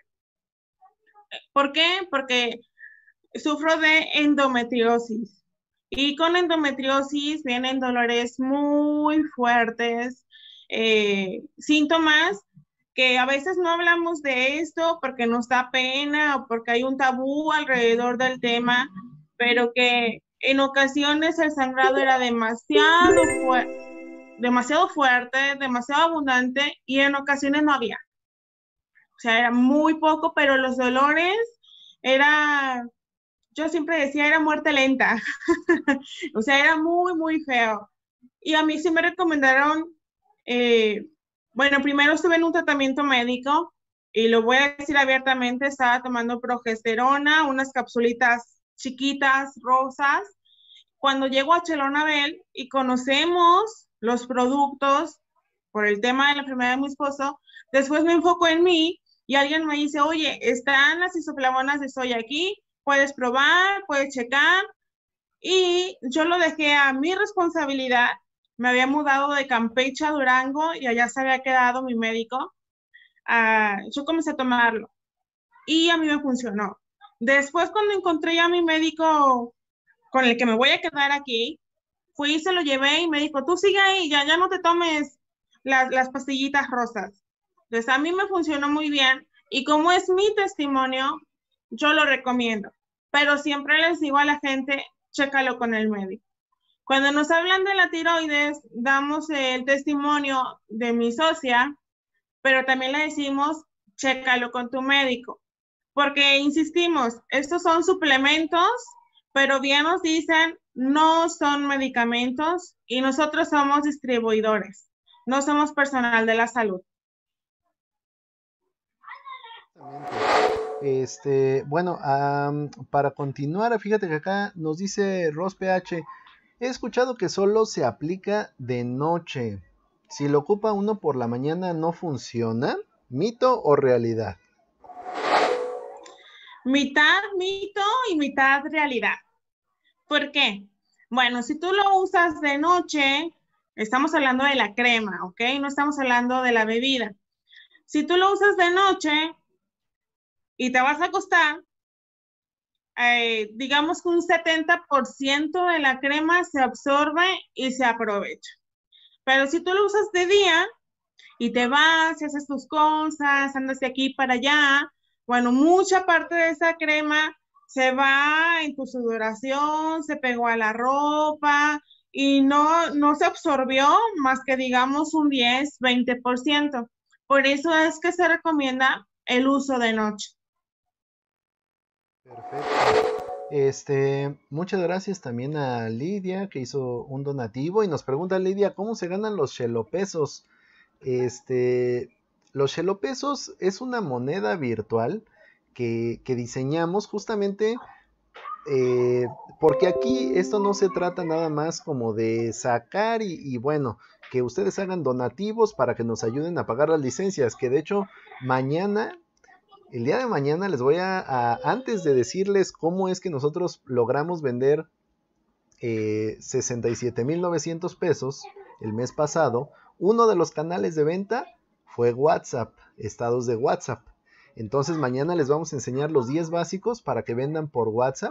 Speaker 2: ¿Por qué? Porque sufro de endometriosis. Y con endometriosis vienen dolores muy fuertes, eh, síntomas que a veces no hablamos de esto porque nos da pena o porque hay un tabú alrededor del tema, pero que en ocasiones el sangrado era demasiado, fu demasiado fuerte, demasiado abundante y en ocasiones no había. O sea, era muy poco, pero los dolores era, yo siempre decía, era muerte lenta. O sea, era muy, muy feo. Y a mí sí me recomendaron, eh, bueno, primero estuve en un tratamiento médico y lo voy a decir abiertamente, estaba tomando progesterona, unas capsulitas chiquitas, rosas. Cuando llego a Chelonabel y conocemos los productos por el tema de la enfermedad de mi esposo. Después me enfoco en mí y alguien me dice, oye, están las isoflavonas de soya aquí, puedes probar, puedes checar. Y yo lo dejé a mi responsabilidad. Me había mudado de Campeche a Durango y allá se había quedado mi médico. Uh, yo comencé a tomarlo y a mí me funcionó. Después, cuando encontré ya a mi médico con el que me voy a quedar aquí, fui y se lo llevé y me dijo, tú sigue ahí, ya, ya no te tomes las, las pastillitas rosas. Entonces, a mí me funcionó muy bien y como es mi testimonio, yo lo recomiendo. Pero siempre les digo a la gente, chécalo con el médico. Cuando nos hablan de la tiroides, damos el testimonio de mi socia, pero también le decimos, chécalo con tu médico. Porque insistimos, estos son suplementos, pero bien nos dicen, no son medicamentos y nosotros somos distribuidores, no somos personal de la salud.
Speaker 1: Este, bueno, um, para continuar, fíjate que acá nos dice Ros P H, he escuchado que solo se aplica de noche. Si lo ocupa uno por la mañana, ¿no funciona? ¿Mito o realidad?
Speaker 2: Mitad mito y mitad realidad. ¿Por qué? Bueno, si tú lo usas de noche, estamos hablando de la crema, ¿ok? No estamos hablando de la bebida. Si tú lo usas de noche y te vas a acostar, eh, digamos que un setenta por ciento de la crema se absorbe y se aprovecha. Pero si tú lo usas de día y te vas y haces tus cosas, andas de aquí para allá, bueno, mucha parte de esa crema se va en tu sudoración, se pegó a la ropa y no, no se absorbió más que digamos un diez, veinte por ciento. Por eso es que se recomienda el uso de noche.
Speaker 1: Perfecto. Este, muchas gracias también a Lidia que hizo un donativo y nos pregunta Lidia, ¿cómo se ganan los shelopesos? Este, los shelopesos es una moneda virtual que, que diseñamos justamente eh, porque aquí esto no se trata nada más como de sacar y, y bueno, que ustedes hagan donativos para que nos ayuden a pagar las licencias, que de hecho mañana, el día de mañana les voy a, a antes de decirles cómo es que nosotros logramos vender eh, sesenta y siete mil novecientos pesos el mes pasado, uno de los canales de venta fue WhatsApp, estados de WhatsApp. Entonces mañana les vamos a enseñar los diez básicos para que vendan por WhatsApp.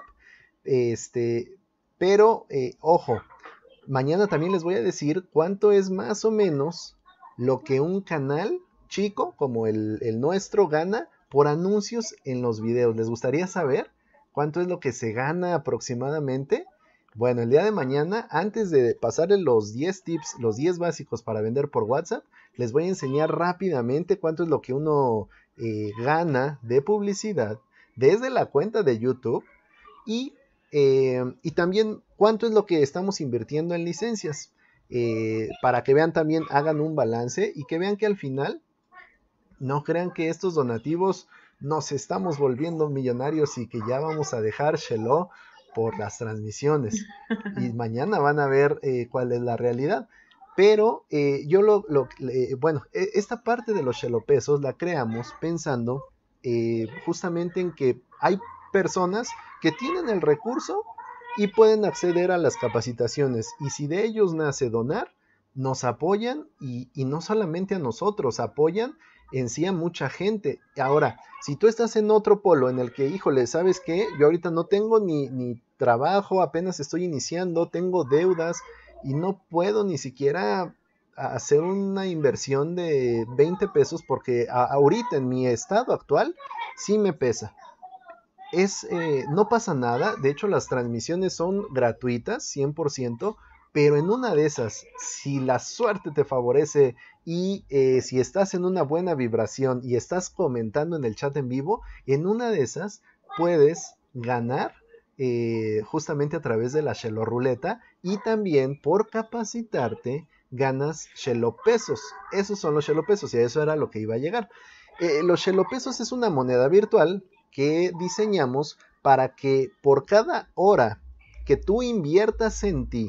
Speaker 1: Este, pero eh, ojo, mañana también les voy a decir cuánto es más o menos lo que un canal chico como el, el nuestro gana por anuncios en los videos. ¿Les gustaría saber cuánto es lo que se gana aproximadamente? Bueno, el día de mañana, antes de pasarles los diez tips, los diez básicos para vender por WhatsApp, les voy a enseñar rápidamente cuánto es lo que uno eh, gana de publicidad desde la cuenta de YouTube y, eh, y también cuánto es lo que estamos invirtiendo en licencias. Eh, para que vean también, hagan un balance y que vean que al final no crean que estos donativos nos estamos volviendo millonarios y que ya vamos a dejar Shelo por las transmisiones. Y mañana van a ver eh, cuál es la realidad. Pero eh, yo lo, lo eh, bueno, esta parte de los shelopesos la creamos pensando eh, justamente en que hay personas que tienen el recurso y pueden acceder a las capacitaciones. Y si de ellos nace donar, nos apoyan y, y no solamente a nosotros, apoyan en sí a mucha gente. Ahora, si tú estás en otro polo en el que, híjole, ¿sabes qué? Yo ahorita no tengo ni, ni trabajo, apenas estoy iniciando, tengo deudas y no puedo ni siquiera hacer una inversión de veinte pesos porque a, ahorita en mi estado actual sí me pesa. Es, eh, no pasa nada, de hecho las transmisiones son gratuitas, cien por ciento, pero en una de esas, si la suerte te favorece y eh, si estás en una buena vibración y estás comentando en el chat en vivo, en una de esas puedes ganar eh, justamente a través de la Shelo Ruleta y también por capacitarte ganas Shelo Pesos. Esos son los Shelo Pesos y a eso era lo que iba a llegar. Eh, los Shelo Pesos es una moneda virtual que diseñamos para que por cada hora que tú inviertas en ti,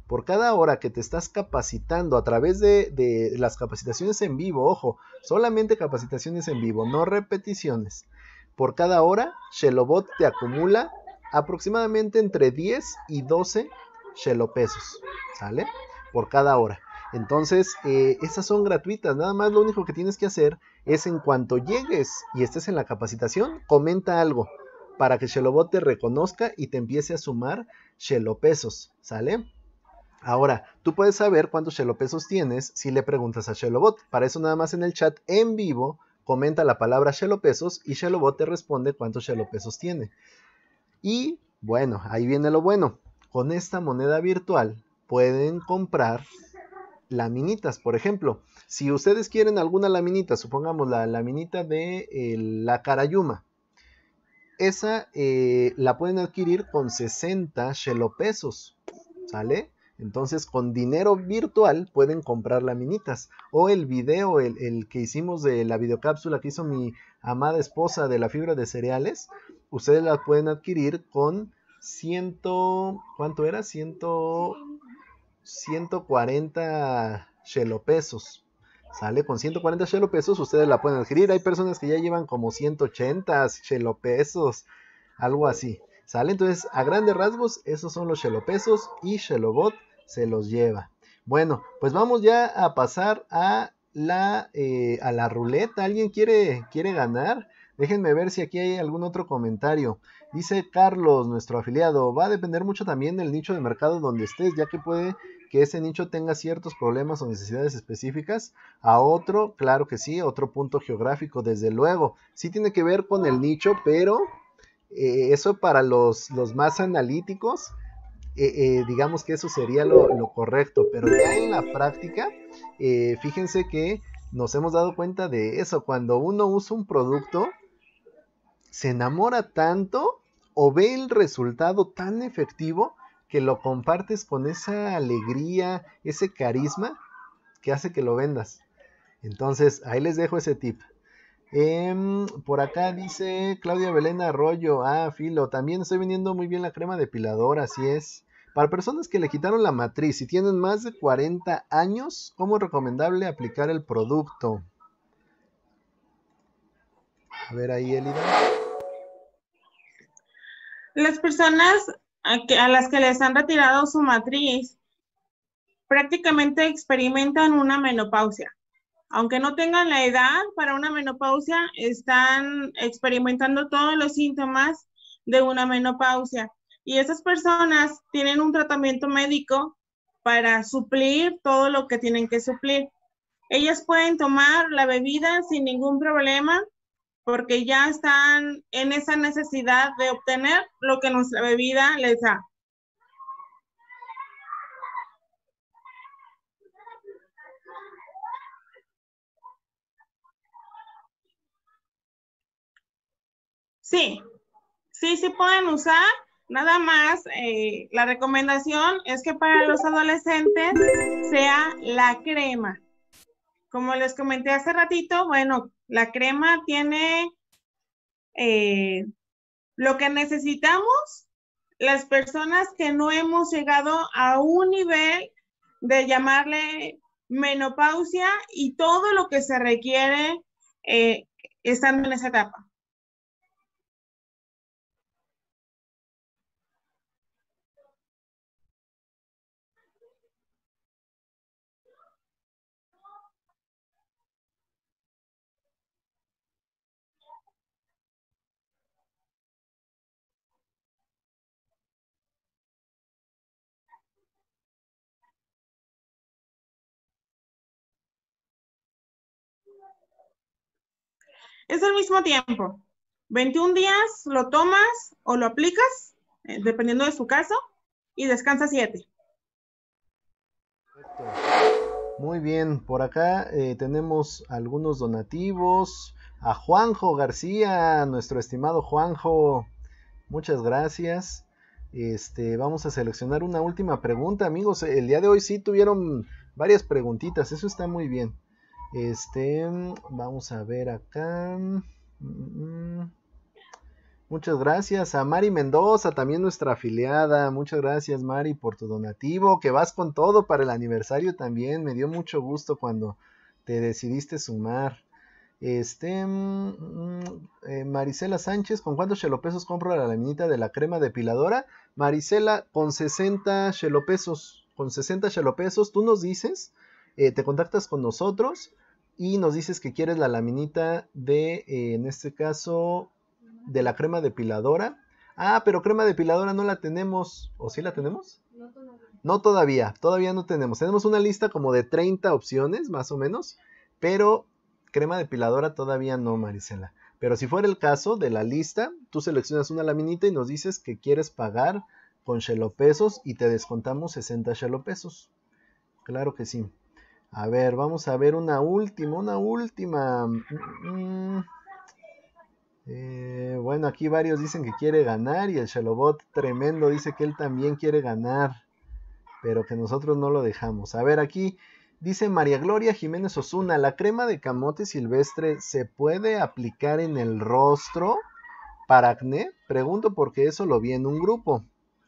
Speaker 1: por cada hora que te estás capacitando a través de, de las capacitaciones en vivo, ojo, solamente capacitaciones en vivo, no repeticiones. Por cada hora, Shelobot te acumula aproximadamente entre diez y doce Shelopesos, ¿sale? Por cada hora. Entonces, eh, esas son gratuitas. Nada más lo único que tienes que hacer es en cuanto llegues y estés en la capacitación, comenta algo para que Shelobot te reconozca y te empiece a sumar Shelopesos, ¿sale? Ahora, tú puedes saber cuántos Shelopesos tienes si le preguntas a Shelobot. Para eso nada más en el chat en vivo comenta la palabra Shelopesos y Shelobot te responde cuántos Shelopesos tiene. Y bueno, ahí viene lo bueno. Con esta moneda virtual pueden comprar laminitas, por ejemplo. Si ustedes quieren alguna laminita, supongamos la laminita de eh, la Carayuma, esa eh, la pueden adquirir con sesenta Shelopesos, ¿sale? Entonces con dinero virtual pueden comprar laminitas. O el video, el, el que hicimos de la videocápsula que hizo mi amada esposa de la fibra de cereales, ustedes la pueden adquirir con ciento, ¿cuánto era? ciento, ciento cuarenta Shelopesos. ¿Sale? Con ciento cuarenta Shelopesos ustedes la pueden adquirir. Hay personas que ya llevan como ciento ochenta Shelopesos, algo así. ¿Sale? Entonces, a grandes rasgos, esos son los Shelopesos y Shelobot se los lleva. Bueno, pues vamos ya a pasar a la, eh, a la ruleta. ¿Alguien quiere, quiere ganar? Déjenme ver si aquí hay algún otro comentario. Dice Carlos, nuestro afiliado, va a depender mucho también del nicho de mercado donde estés, ya que puede que ese nicho tenga ciertos problemas o necesidades específicas. A otro, claro que sí, otro punto geográfico, desde luego. Sí tiene que ver con el nicho, pero eh, eso para los, los más analíticos, eh, eh, digamos que eso sería lo, lo correcto. Pero ya en la práctica, eh, fíjense que nos hemos dado cuenta de eso. Cuando uno usa un producto, se enamora tanto o ve el resultado tan efectivo que lo compartes con esa alegría, ese carisma que hace que lo vendas. Entonces, ahí les dejo ese tip. Eh, por acá dice Claudia Belén Arroyo, ah, Filo, también estoy vendiendo muy bien la crema depiladora, así es. Para personas que le quitaron la matriz y tienen más de cuarenta años, ¿cómo es recomendable aplicar el producto? A ver ahí, Elida.
Speaker 2: Las personas a, que, a las que les han retirado su matriz prácticamente experimentan una menopausia. Aunque no tengan la edad para una menopausia, están experimentando todos los síntomas de una menopausia. Y esas personas tienen un tratamiento médico para suplir todo lo que tienen que suplir. Ellas pueden tomar la bebida sin ningún problema porque ya están en esa necesidad de obtener lo que nuestra bebida les da. Sí, sí, sí pueden usar. Nada más, eh, la recomendación es que para los adolescentes sea la crema. Como les comenté hace ratito, bueno, la crema tiene eh, lo que necesitamos las personas que no hemos llegado a un nivel de llamarle menopausia y todo lo que se requiere eh, estando en esa etapa. Es al mismo tiempo. veintiún días lo tomas o lo aplicas, eh, dependiendo de su caso, y descansa siete.
Speaker 1: Muy bien, por acá eh, tenemos algunos donativos. A Juanjo García, nuestro estimado Juanjo, muchas gracias. Este, vamos a seleccionar una última pregunta, amigos. El día de hoy sí tuvieron varias preguntitas, eso está muy bien. Este, vamos a ver acá. Muchas gracias a Mari Mendoza, también nuestra afiliada. Muchas gracias, Mari, por tu donativo. Que vas con todo para el aniversario también. Me dio mucho gusto cuando te decidiste sumar. Este, mm, eh, Marisela Sánchez, ¿con cuántos chelopesos compro la laminita de la crema depiladora? Marisela, con sesenta chelopesos. Con sesenta chelopesos, tú nos dices, eh, te contactas con nosotros y nos dices que quieres la laminita de, eh, en este caso, de la crema depiladora. Ah, pero crema depiladora no la tenemos. ¿O sí la tenemos?
Speaker 3: No todavía.
Speaker 1: No todavía, todavía no tenemos. Tenemos una lista como de treinta opciones, más o menos. Pero crema depiladora todavía no, Marisela. Pero si fuera el caso de la lista, tú seleccionas una laminita y nos dices que quieres pagar con chelopesos y te descontamos sesenta chelopesos. Claro que sí. A ver, vamos a ver una última, una última. Mm, eh, bueno, aquí varios dicen que quiere ganar y el Shelobot tremendo dice que él también quiere ganar, pero que nosotros no lo dejamos. A ver, aquí dice María Gloria Jiménez Osuna, ¿la crema de camote silvestre se puede aplicar en el rostro para acné? Pregunto porque eso lo vi en un grupo.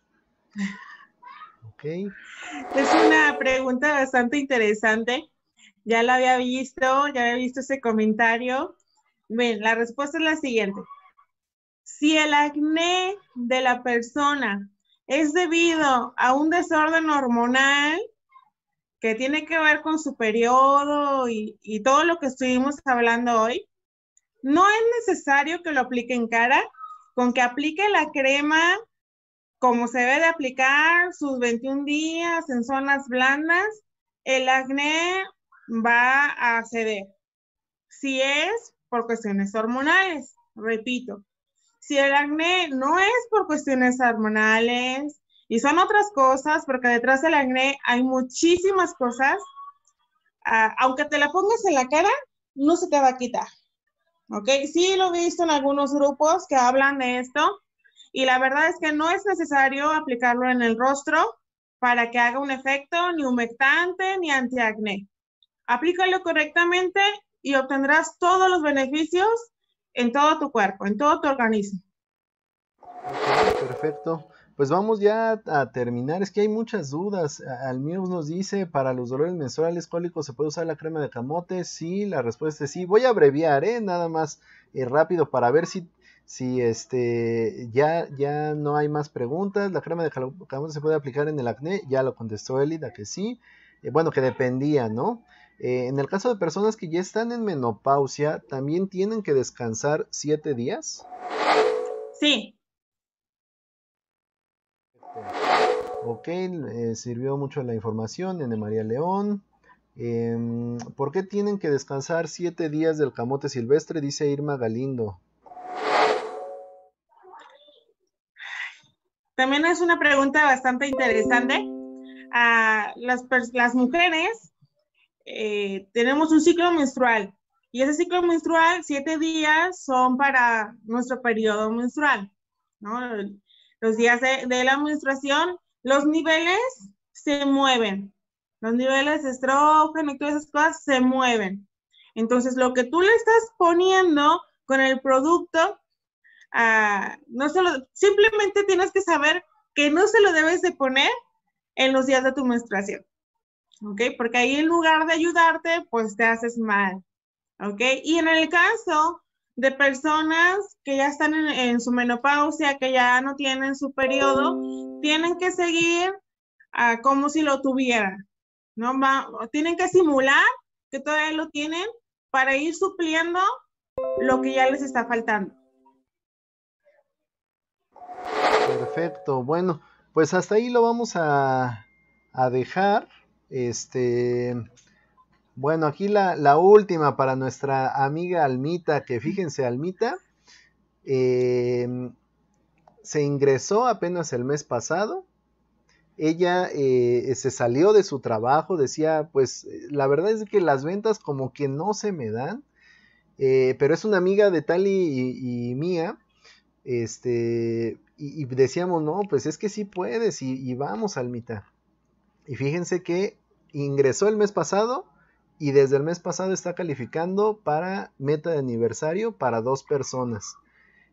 Speaker 1: Ok.
Speaker 2: Es una pregunta bastante interesante. Ya la había visto, ya había visto ese comentario. Bien, la respuesta es la siguiente. Si el acné de la persona es debido a un desorden hormonal que tiene que ver con su periodo y, y todo lo que estuvimos hablando hoy, no es necesario que lo aplique en cara, con que aplique la crema como se debe de aplicar sus veintiún días en zonas blandas, el acné va a ceder. Si es por cuestiones hormonales, repito, si el acné no es por cuestiones hormonales y son otras cosas, porque detrás del acné hay muchísimas cosas, uh, aunque te la pongas en la cara, no se te va a quitar. ¿Ok? Sí lo he visto en algunos grupos que hablan de esto y la verdad es que no es necesario aplicarlo en el rostro para que haga un efecto ni humectante ni antiacné. Aplícalo correctamente y obtendrás todos los beneficios en todo tu cuerpo, en todo tu organismo.
Speaker 1: Okay, perfecto. Pues vamos ya a terminar. Es que hay muchas dudas. Almius nos dice, para los dolores menstruales cólicos, ¿se puede usar la crema de camote? Sí, la respuesta es sí. Voy a abreviar, ¿eh? Nada más eh, rápido para ver si, si este, ya, ya no hay más preguntas. ¿La crema de camote se puede aplicar en el acné? Ya lo contestó Elida que sí. Eh, bueno, que dependía, ¿no? Eh, en el caso de personas que ya están en menopausia, ¿también tienen que descansar siete días?
Speaker 2: Sí.
Speaker 1: Ok, eh, sirvió mucho la información, Nene María León. Eh, ¿Por qué tienen que descansar siete días del camote silvestre? Dice Irma Galindo.
Speaker 2: También es una pregunta bastante interesante. Uh, las, las mujeres eh, tenemos un ciclo menstrual y ese ciclo menstrual, siete días son para nuestro periodo menstrual, ¿no? Los días de, de la menstruación, los niveles se mueven, los niveles de estrógeno y todas esas cosas se mueven. Entonces, lo que tú le estás poniendo con el producto, uh, no solo, simplemente tienes que saber que no se lo debes de poner en los días de tu menstruación, ¿ok? Porque ahí en lugar de ayudarte, pues te haces mal, ¿ok? Y en el caso de personas que ya están en, en su menopausia, que ya no tienen su periodo, tienen que seguir uh, como si lo tuvieran, ¿no? Va, tienen que simular que todavía lo tienen para ir supliendo lo que ya les está faltando.
Speaker 1: Perfecto, bueno, pues hasta ahí lo vamos a, a dejar. Este, bueno, aquí la, la última para nuestra amiga Almita, que fíjense, Almita eh, se ingresó apenas el mes pasado. Ella eh, se salió de su trabajo, decía, pues la verdad es que las ventas como que no se me dan, eh, pero es una amiga de Tali y, y mía, este, y, y decíamos, no, pues es que sí puedes, y, y vamos, Almita. Y fíjense que ingresó el mes pasado, y desde el mes pasado está calificando para meta de aniversario para dos personas.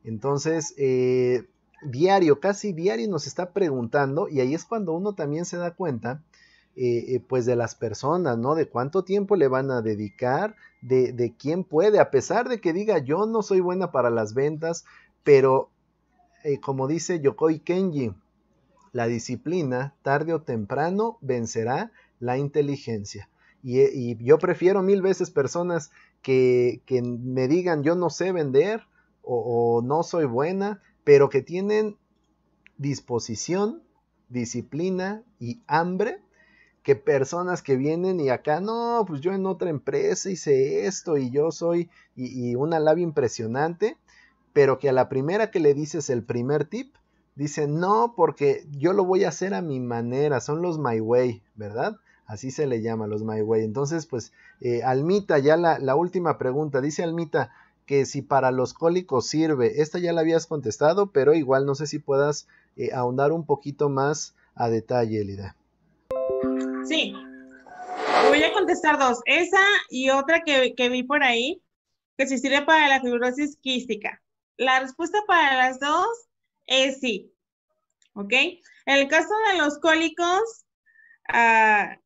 Speaker 1: Entonces, eh, diario, casi diario nos está preguntando, y ahí es cuando uno también se da cuenta, eh, eh, pues de las personas, ¿no? De cuánto tiempo le van a dedicar, de, de quién puede, a pesar de que diga yo no soy buena para las ventas, pero eh, como dice Yokoi Kenji, la disciplina tarde o temprano vencerá la inteligencia. Y, y yo prefiero mil veces personas que, que me digan yo no sé vender o, o no soy buena, pero que tienen disposición, disciplina y hambre, que personas que vienen y acá, no, pues yo en otra empresa hice esto y yo soy, y, y una labia impresionante, pero que a la primera que le dices el primer tip, dice, no, porque yo lo voy a hacer a mi manera, son los my way, ¿verdad? Así se le llama, los my way. Entonces, pues, eh, Almita, ya la, la última pregunta, dice Almita, que si para los cólicos sirve, esta ya la habías contestado, pero igual no sé si puedas eh, ahondar un poquito más a detalle, Elida.
Speaker 2: Sí, voy a contestar dos, esa y otra que, que vi por ahí, que si sirve para la fibrosis quística. La respuesta para las dos es sí, ¿ok? En el caso de los cólicos, uh,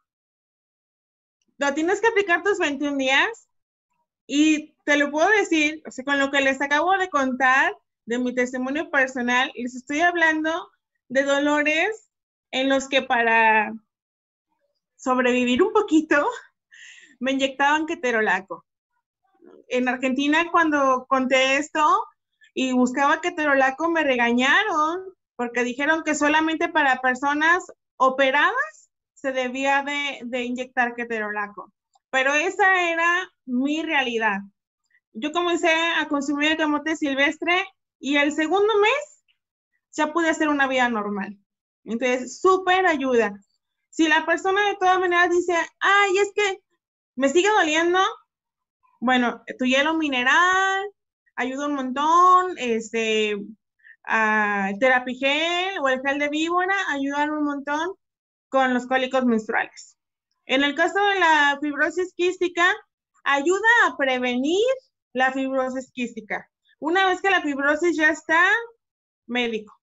Speaker 2: lo tienes que aplicar tus veintiún días y te lo puedo decir, o sea, con lo que les acabo de contar de mi testimonio personal, les estoy hablando de dolores en los que para sobrevivir un poquito me inyectaban ketorolaco. En Argentina, cuando conté esto y buscaba ketorolaco, me regañaron porque dijeron que solamente para personas operadas se debía de, de inyectar ketorolaco. Pero esa era mi realidad. Yo comencé a consumir el camote silvestre y el segundo mes ya pude hacer una vida normal. Entonces, súper ayuda. Si la persona de todas maneras dice, ay, es que me sigue doliendo, bueno, tu hielo mineral ayuda un montón, este, uh, terapigel o el gel de víbora ayudan un montón con los cólicos menstruales. En el caso de la fibrosis quística, ayuda a prevenir la fibrosis quística. Una vez que la fibrosis ya está, médico.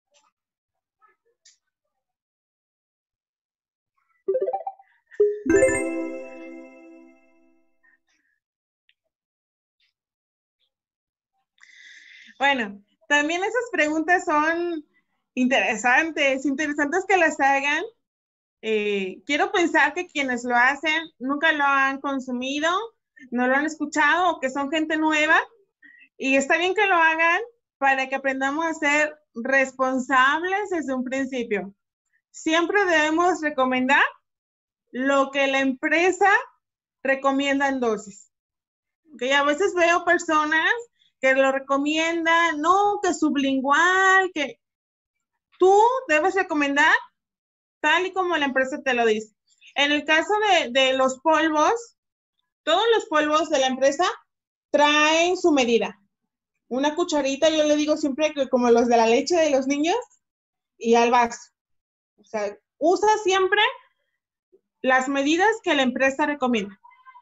Speaker 2: Bueno, también esas preguntas son interesantes, interesantes que las hagan. Eh, quiero pensar que quienes lo hacen nunca lo han consumido, no lo han escuchado o que son gente nueva. Y está bien que lo hagan para que aprendamos a ser responsables desde un principio. Siempre debemos recomendar lo que la empresa recomienda en dosis. Okay, a veces veo personas que lo recomiendan, no, que sublingual, que tú debes recomendar tal y como la empresa te lo dice. En el caso de, de los polvos, todos los polvos de la empresa traen su medida. Una cucharita, yo le digo siempre que como los de la leche de los niños, y al vaso. O sea, usa siempre las medidas que la empresa recomienda.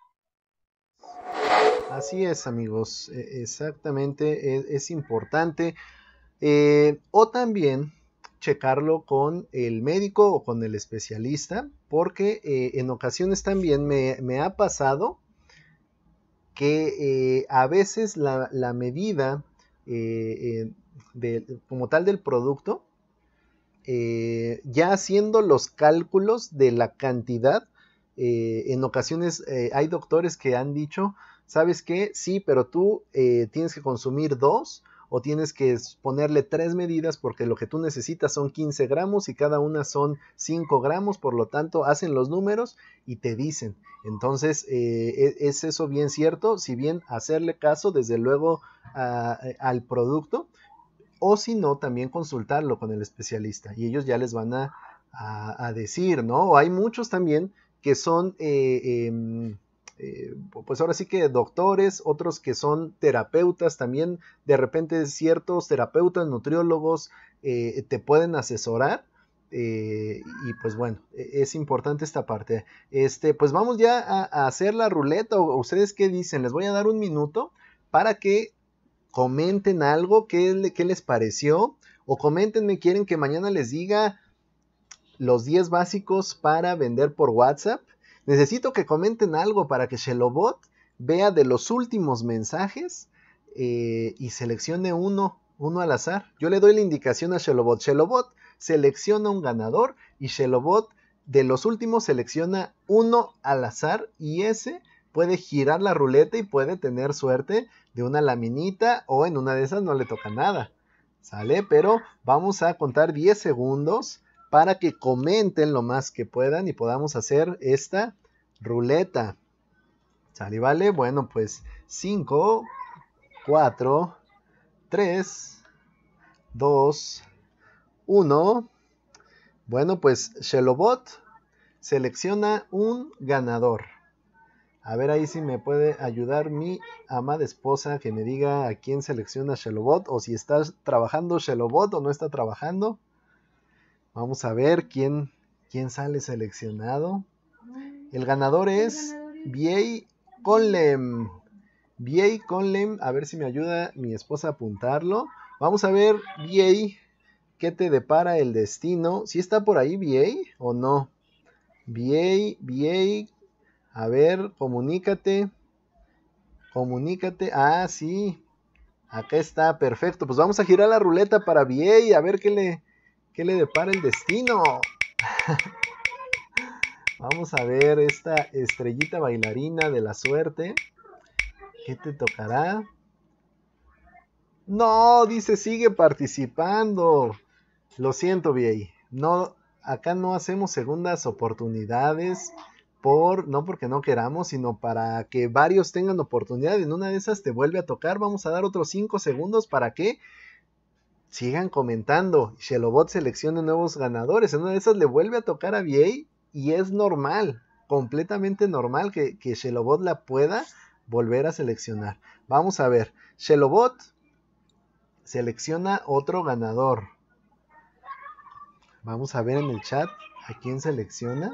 Speaker 1: Así es, amigos, exactamente, es, es importante. Eh, o también checarlo con el médico o con el especialista, porque eh, en ocasiones también me, me ha pasado que eh, a veces la, la medida eh, eh, de, como tal del producto, eh, ya haciendo los cálculos de la cantidad, eh, en ocasiones eh, hay doctores que han dicho, ¿sabes qué? Sí, pero tú eh, tienes que consumir dos o tienes que ponerle tres medidas porque lo que tú necesitas son quince gramos y cada una son cinco gramos, por lo tanto hacen los números y te dicen. Entonces, eh, es eso bien cierto, si bien hacerle caso desde luego a, al producto, o si no, también consultarlo con el especialista y ellos ya les van a, a, a decir, ¿no? O hay muchos también que son, eh, eh, eh, pues ahora sí que doctores, otros que son terapeutas, también de repente ciertos terapeutas, nutriólogos eh, te pueden asesorar. Eh, y pues bueno, es importante esta parte. Este, pues vamos ya a, a hacer la ruleta. ¿O ustedes qué dicen? Les voy a dar un minuto para que comenten algo, qué, qué les pareció, o coméntenme, quieren que mañana les diga los diez básicos para vender por WhatsApp. Necesito que comenten algo para que Shelobot vea de los últimos mensajes eh, y seleccione uno, uno al azar. Yo le doy la indicación a Shelobot. Shelobot selecciona un ganador y Shelobot de los últimos selecciona uno al azar y ese puede girar la ruleta y puede tener suerte de una laminita o en una de esas no le toca nada. ¿Sale? Pero vamos a contar diez segundos para que comenten lo más que puedan y podamos hacer esta ruleta. ¿Sale? ¿Vale? Bueno, pues cinco, cuatro, tres, dos, uno. Bueno, pues Shelobot selecciona un ganador. A ver ahí si me puede ayudar mi amada esposa que me diga a quién selecciona Shelobot o si está trabajando Shelobot o no está trabajando. Vamos a ver quién, quién sale seleccionado. El ganador es Biey Conlem. Biey Conlem, a ver si me ayuda mi esposa a apuntarlo. Vamos a ver, Biey, ¿qué te depara el destino? ¿Sí está por ahí Biey o no? Biey, Biey, a ver, comunícate. Comunícate. Ah, sí. Acá está, perfecto. Pues vamos a girar la ruleta para Biey, a ver qué le, qué le depara el destino. Vamos a ver esta estrellita bailarina de la suerte. ¿Qué te tocará? No, dice sigue participando. Lo siento, Biey. No, acá no hacemos segundas oportunidades. Por, no porque no queramos, sino para que varios tengan oportunidad. En una de esas te vuelve a tocar. Vamos a dar otros cinco segundos para que sigan comentando. Shelobot seleccione nuevos ganadores. En una de esas le vuelve a tocar a Biey. Y es normal, completamente normal que, que Shelobot la pueda volver a seleccionar. Vamos a ver. Shelobot selecciona otro ganador. Vamos a ver en el chat a quién selecciona.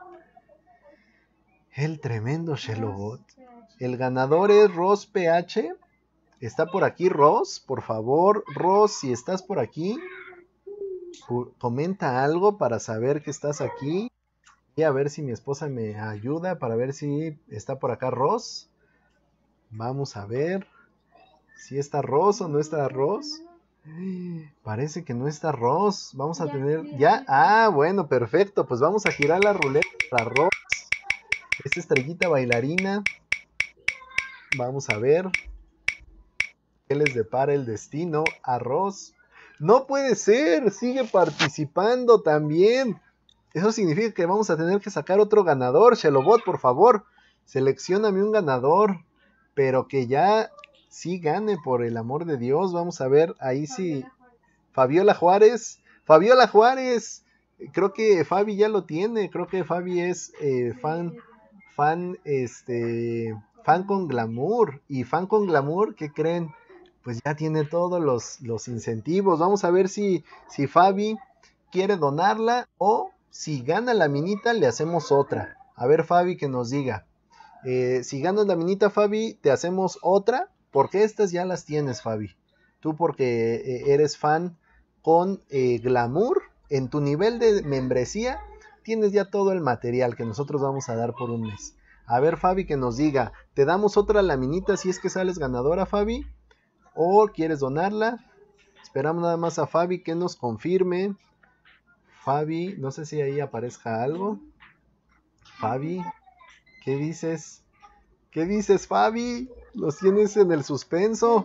Speaker 1: El tremendo Shelobot. El ganador es Ross P H. ¿Está por aquí Ross? Por favor, Ross, si estás por aquí, comenta algo para saber que estás aquí. Y a ver si mi esposa me ayuda para ver si está por acá Ross. Vamos a ver si está Ross o no está Ross. Parece que no está Ross. Vamos a tener... ¿Ya? Ah, bueno, perfecto. Pues vamos a girar la ruleta para Ross. Esta estrellita bailarina. Vamos a ver qué les depara el destino a Ross. ¡No puede ser! Sigue participando también. Eso significa que vamos a tener que sacar otro ganador. Shelobot, por favor, seleccióname un ganador. Pero que ya sí gane, por el amor de Dios. Vamos a ver ahí si... Fabiola Juárez. Fabiola Juárez. Creo que Fabi ya lo tiene. Creo que Fabi es eh, fan... Fan, este... Fan con glamour. Y fan con glamour, ¿qué creen? Pues ya tiene todos los, los incentivos. Vamos a ver si, si Fabi quiere donarla o... Si gana la minita, le hacemos otra. A ver, Fabi, que nos diga. Eh, si ganas la minita, Fabi, te hacemos otra. Porque estas ya las tienes, Fabi. Tú porque eh, eres fan con eh, glamour. En tu nivel de membresía, tienes ya todo el material que nosotros vamos a dar por un mes. A ver, Fabi, que nos diga. ¿Te damos otra laminita si es que sales ganadora, Fabi? ¿O quieres donarla? Esperamos nada más a Fabi que nos confirme. Fabi, no sé si ahí aparezca algo. Fabi, ¿qué dices? ¿Qué dices, Fabi? ¿Los tienes en el suspenso?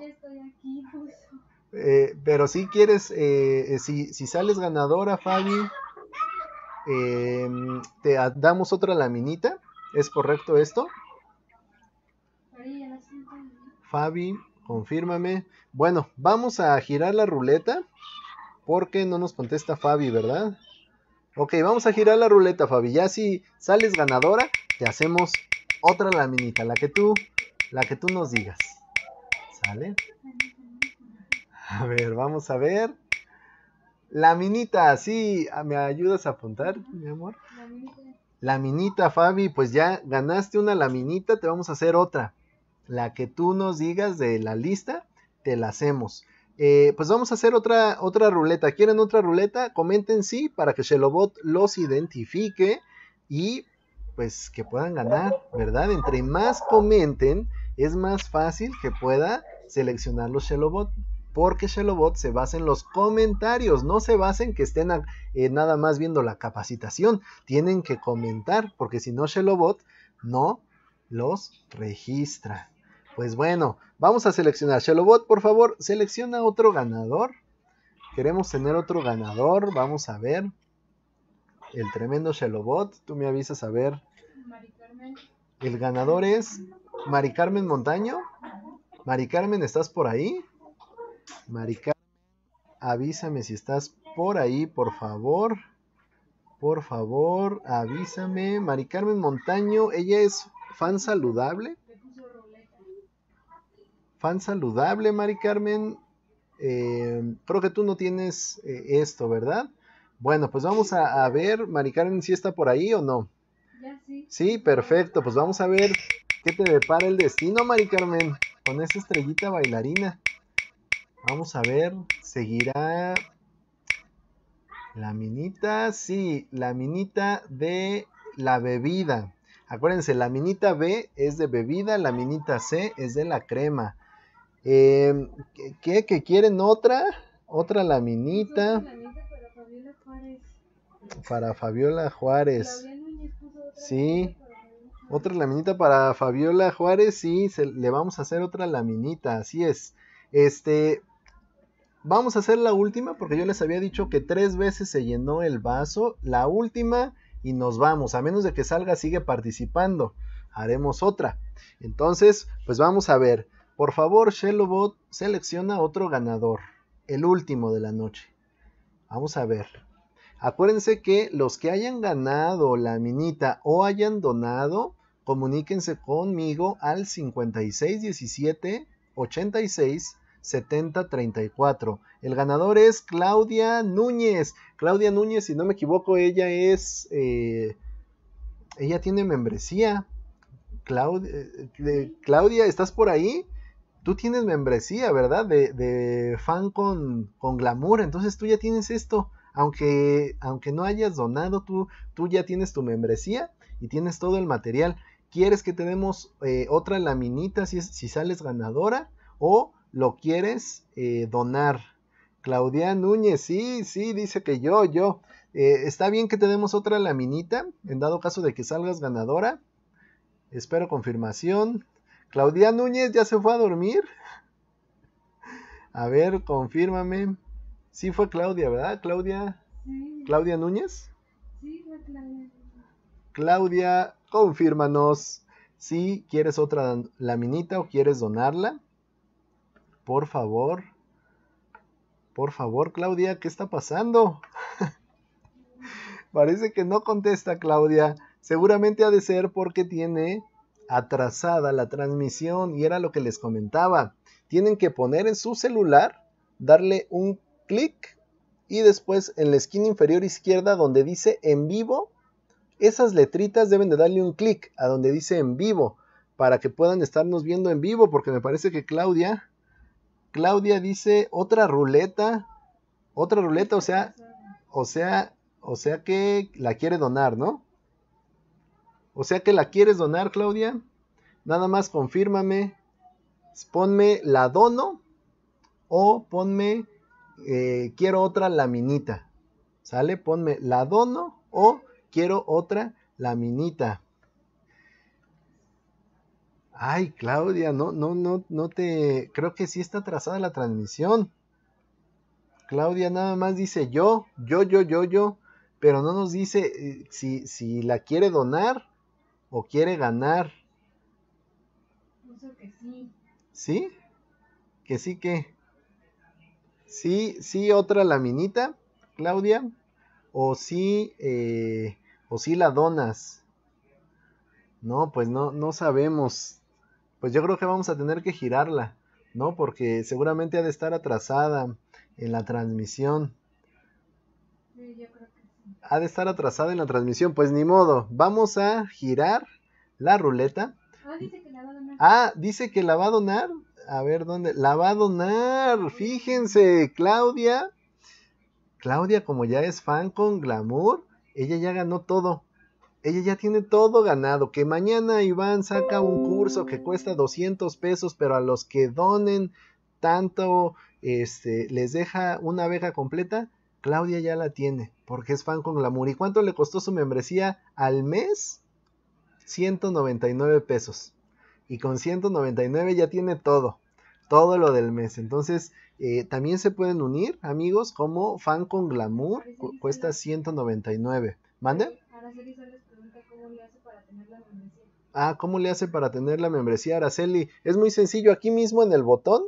Speaker 1: Eh, pero si quieres, eh, si, si sales ganadora, Fabi, eh, te damos otra laminita. ¿Es correcto esto? Fabi, confírmame. Bueno, vamos a girar la ruleta. Porque no nos contesta Fabi, ¿verdad? Ok, vamos a girar la ruleta, Fabi. Ya si sales ganadora, te hacemos otra laminita, la que tú, la que tú nos digas. ¿Sale? A ver, vamos a ver. Laminita, sí, ¿me ayudas a apuntar, mi amor? Laminita, Fabi, pues ya ganaste una laminita, te vamos a hacer otra. La que tú nos digas de la lista, te la hacemos. Eh, pues vamos a hacer otra, otra ruleta. ¿Quieren otra ruleta? Comenten sí para que Shelobot los identifique y pues que puedan ganar, ¿verdad? Entre más comenten, es más fácil que pueda seleccionar los Shelobot. Porque Shelobot se basa en los comentarios, no se basa en que estén a, eh, nada más viendo la capacitación. Tienen que comentar, porque si no Shelobot no los registra. Pues bueno, vamos a seleccionar. Shelobot, por favor, selecciona otro ganador. Queremos tener otro ganador. Vamos a ver. El tremendo Shelobot. Tú me avisas a ver.
Speaker 3: Mari Carmen.
Speaker 1: El ganador es Mari Carmen Montaño. Mari Carmen, ¿estás por ahí? Mari Carmen, avísame si estás por ahí, por favor. Por favor, avísame. Mari Carmen Montaño, ella es fan saludable. Fan saludable, Mari Carmen. Eh, creo que tú no tienes eh, esto, ¿verdad? Bueno, pues vamos a, a ver, Mari Carmen, si está por ahí o no.
Speaker 3: Ya, sí.
Speaker 1: Sí, perfecto. Pues vamos a ver qué te depara el destino, Mari Carmen, con esa estrellita bailarina. Vamos a ver, seguirá la minita, sí, la minita de la bebida. Acuérdense, la minita B es de bebida, la minita C es de la crema. Eh, ¿qué, ¿Qué quieren otra? Otra laminita. Para Fabiola Juárez. Sí. Otra laminita para Fabiola Juárez. Sí, se, le vamos a hacer otra laminita. Así es. Este. Vamos a hacer la última porque yo les había dicho que tres veces se llenó el vaso. La última y nos vamos. A menos de que salga, sigue participando. Haremos otra. Entonces, pues vamos a ver. Por favor, Shelobot, selecciona otro ganador. El último de la noche. Vamos a ver. Acuérdense que los que hayan ganado la minita o hayan donado, comuníquense conmigo al cincuenta y seis diecisiete ochenta y seis setenta treinta y cuatro. El ganador es Claudia Núñez. Claudia Núñez, si no me equivoco, ella es... Eh, ella tiene membresía. Claudia, eh, Claudia, ¿estás por ahí? Tú tienes membresía, ¿verdad? De, de fan con, con glamour. Entonces tú ya tienes esto. Aunque, aunque no hayas donado, tú, tú ya tienes tu membresía y tienes todo el material. ¿Quieres que te demos eh, otra laminita si, es, si sales ganadora? ¿O lo quieres eh, donar? Claudia Núñez, sí, sí, dice que yo, yo. Eh, ¿Está bien que te demos otra laminita? En dado caso de que salgas ganadora. Espero confirmación. Claudia Núñez ya se fue a dormir. A ver, confírmame. Sí fue Claudia, ¿verdad? Claudia.
Speaker 3: Sí.
Speaker 1: Claudia Núñez.
Speaker 3: Sí, fue Claudia.
Speaker 1: Claudia, confírmanos si quieres otra laminita o quieres donarla. Por favor. Por favor, Claudia, ¿qué está pasando? Parece que no contesta Claudia. Seguramente ha de ser porque tiene atrasada la transmisión y era lo que les comentaba. Tienen que poner en su celular, darle un clic y después en la esquina inferior izquierda donde dice en vivo, esas letritas deben de darle un clic a donde dice en vivo para que puedan estarnos viendo en vivo, porque me parece que Claudia Claudia dice otra ruleta, otra ruleta, o sea, o sea, o sea que la quiere donar, ¿no? O sea que la quieres donar, Claudia. Nada más confírmame. Ponme la dono o ponme eh, quiero otra laminita. ¿Sale? Ponme la dono o quiero otra laminita. Ay, Claudia, no, no, no, no te... Creo que sí está atrasada la transmisión. Claudia nada más dice yo, yo, yo, yo, yo, pero no nos dice eh, si, si la quiere donar o quiere ganar.
Speaker 3: Puso que sí.
Speaker 1: ¿Sí? ¿Que sí que? Sí, sí, otra laminita, Claudia. O sí, eh, o sí la donas. No, pues no, no sabemos. Pues yo creo que vamos a tener que girarla, ¿no? Porque seguramente ha de estar atrasada en la transmisión.
Speaker 3: Sí, yo creo que sí.
Speaker 1: Ha de estar atrasada en la transmisión. Pues ni modo. Vamos a girar la ruleta.
Speaker 3: Ah, dice que la va a donar.
Speaker 1: Ah, dice que la va a donar. A ver dónde. La va a donar. Fíjense, Claudia. Claudia, como ya es fan con Glamour, ella ya ganó todo. Ella ya tiene todo ganado. Que mañana Iván saca un curso que cuesta doscientos pesos, pero a los que donen tanto, este, les deja una beca completa. Claudia ya la tiene, porque es fan con Glamour. ¿Y cuánto le costó su membresía al mes? ciento noventa y nueve pesos. Y con ciento noventa y nueve ya tiene todo. Todo lo del mes. Entonces, eh, también se pueden unir, amigos, como fan con Glamour. Cu- cuesta ciento noventa y nueve. ¿Mande?
Speaker 3: Araceli solo les pregunta cómo le hace para tener la membresía.
Speaker 1: Ah, ¿cómo le hace para tener la membresía, Araceli? Es muy sencillo. Aquí mismo en el botón,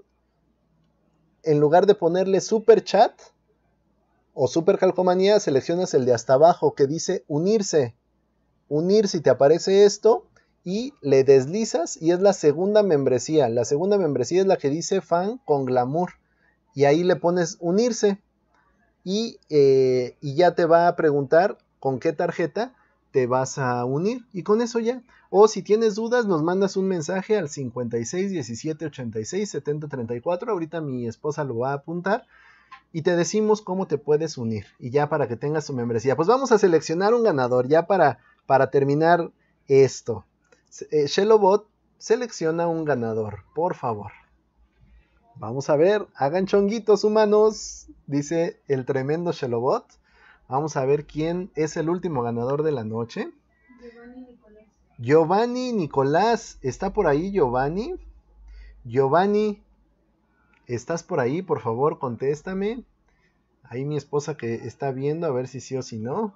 Speaker 1: en lugar de ponerle super chat o super calcomanía, seleccionas el de hasta abajo que dice unirse. Unirse, y te aparece esto y le deslizas y es la segunda membresía. La segunda membresía es la que dice fan con Glamour. Y ahí le pones unirse y, eh, y ya te va a preguntar con qué tarjeta te vas a unir. Y con eso ya. O si tienes dudas, nos mandas un mensaje al cincuenta y seis diecisiete ochenta y seis setenta treinta y cuatro. Ahorita mi esposa lo va a apuntar. Y te decimos cómo te puedes unir. Y ya para que tengas tu membresía. Pues vamos a seleccionar un ganador ya para, para terminar esto. Eh, Shellobot, selecciona un ganador, por favor. Vamos a ver, hagan chonguitos humanos, dice el tremendo Shellobot. Vamos a ver quién es el último ganador de la noche.
Speaker 3: Giovanni Nicolás.
Speaker 1: Giovanni Nicolás, ¿está por ahí Giovanni? Giovanni, ¿estás por ahí? Por favor, contéstame. Ahí mi esposa que está viendo a ver si sí o si no.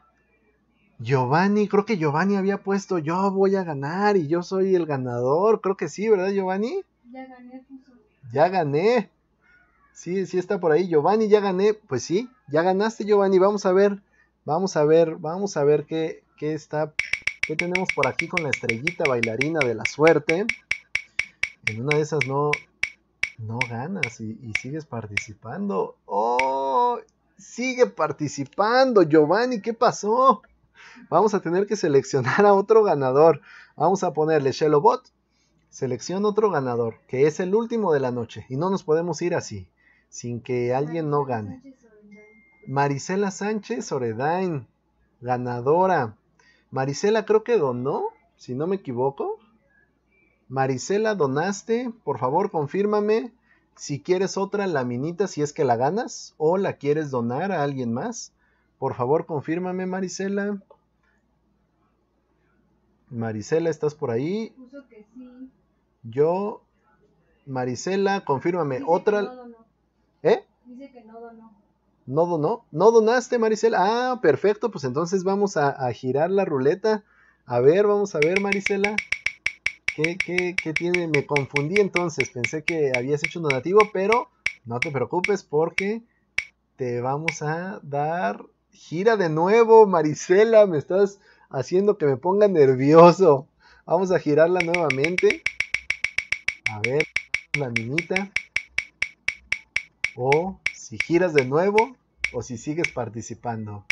Speaker 1: Giovanni, creo que Giovanni había puesto yo voy a ganar y yo soy el ganador. Creo que sí, ¿verdad, Giovanni?
Speaker 3: Ya gané, puso.
Speaker 1: Ya gané. Sí, sí está por ahí. Giovanni, ya gané. Pues sí, ya ganaste, Giovanni. Vamos a ver. Vamos a ver, vamos a ver qué, qué está. ¿Qué tenemos por aquí con la estrellita bailarina de la suerte? En una de esas no, no ganas y, y sigues participando. ¡Oh! Sigue participando, Giovanni. ¿Qué pasó? Vamos a tener que seleccionar a otro ganador. Vamos a ponerle Shellobot. Selecciona otro ganador, que es el último de la noche. Y no nos podemos ir así, sin que alguien no gane. Marisela Sánchez Oredain, ganadora. Marisela creo que donó, si no me equivoco. Marisela, donaste. Por favor, confírmame si quieres otra laminita, si es que la ganas, o la quieres donar a alguien más. Por favor, confírmame, Marisela. Marisela, ¿estás por ahí?
Speaker 3: Puso que sí.
Speaker 1: Yo, Marisela, confírmame.
Speaker 3: Dice
Speaker 1: Otra.
Speaker 3: que no donó.
Speaker 1: ¿Eh?
Speaker 3: Dice que no donó.
Speaker 1: ¿No donó? ¿No donaste, Marisela? Ah, perfecto. Pues entonces vamos a, a girar la ruleta. A ver, vamos a ver, Marisela. ¿Qué, qué, qué tiene? Me confundí entonces. Pensé que habías hecho un donativo, pero no te preocupes porque te vamos a dar gira de nuevo, Marisela. Me estás haciendo que me ponga nervioso. Vamos a girarla nuevamente. A ver, la minita. O si giras de nuevo, o si sigues participando.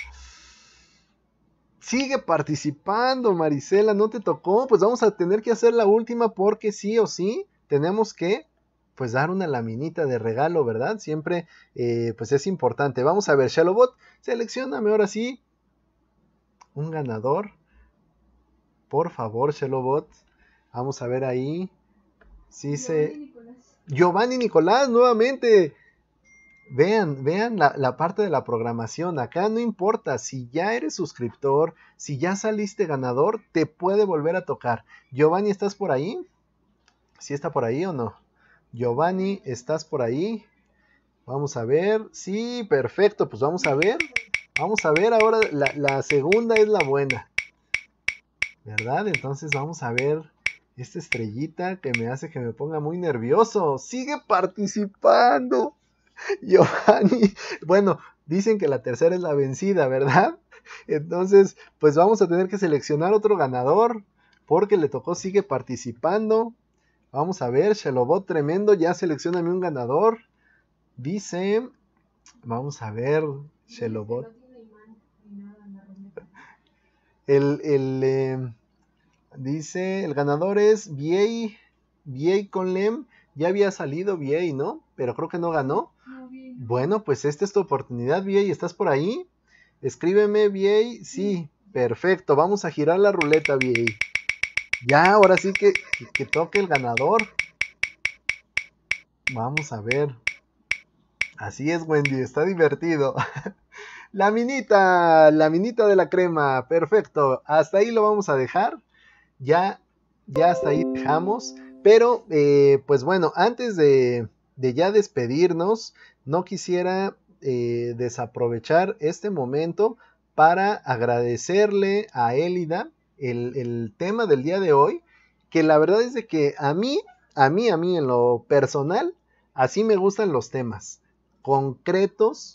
Speaker 1: Sigue participando, Marisela, ¿no te tocó? Pues vamos a tener que hacer la última porque sí o sí tenemos que pues dar una laminita de regalo, ¿verdad? Siempre eh, pues es importante. Vamos a ver, Shellobot, seleccióname ahora sí un ganador. Por favor, Shellobot. Vamos a ver ahí. Sí se...
Speaker 3: Giovanni Nicolás.
Speaker 1: Giovanni Nicolás, nuevamente. Vean, vean la, la parte de la programación. Acá no importa si ya eres suscriptor, si ya saliste ganador, te puede volver a tocar. Giovanni, ¿estás por ahí? ¿Sí está por ahí o no? Giovanni, ¿estás por ahí? Vamos a ver. Sí, perfecto. Pues vamos a ver. Vamos a ver ahora. La, la segunda es la buena. ¿Verdad? Entonces vamos a ver esta estrellita que me hace que me ponga muy nervioso. Sigue participando. Giovanni, bueno, dicen que la tercera es la vencida, ¿verdad? Entonces, pues vamos a tener que seleccionar otro ganador, porque le tocó, sigue participando. Vamos a ver, Shellobot tremendo, ya seleccioname un ganador. Dice, vamos a ver, Shellobot.
Speaker 3: No tiene imán ni nada en la ruleta.
Speaker 1: El, el, eh, dice, el ganador es Viey, Viey Conlem Ya había salido V A, ¿no? Pero creo que no ganó.
Speaker 3: No vi.
Speaker 1: Bueno, pues esta es tu oportunidad, V A. ¿Estás por ahí? Escríbeme, V A. Sí, perfecto. Vamos a girar la ruleta, V A. Ya, ahora sí que, que, que toque el ganador. Vamos a ver. Así es, Wendy, está divertido. La minita, la minita de la crema, perfecto. Hasta ahí lo vamos a dejar. Ya, ya hasta ahí dejamos. Pero, eh, pues bueno, antes de, de ya despedirnos, no quisiera eh, desaprovechar este momento para agradecerle a Elida el, el tema del día de hoy, que la verdad es de que a mí, a mí, a mí en lo personal, así me gustan los temas concretos,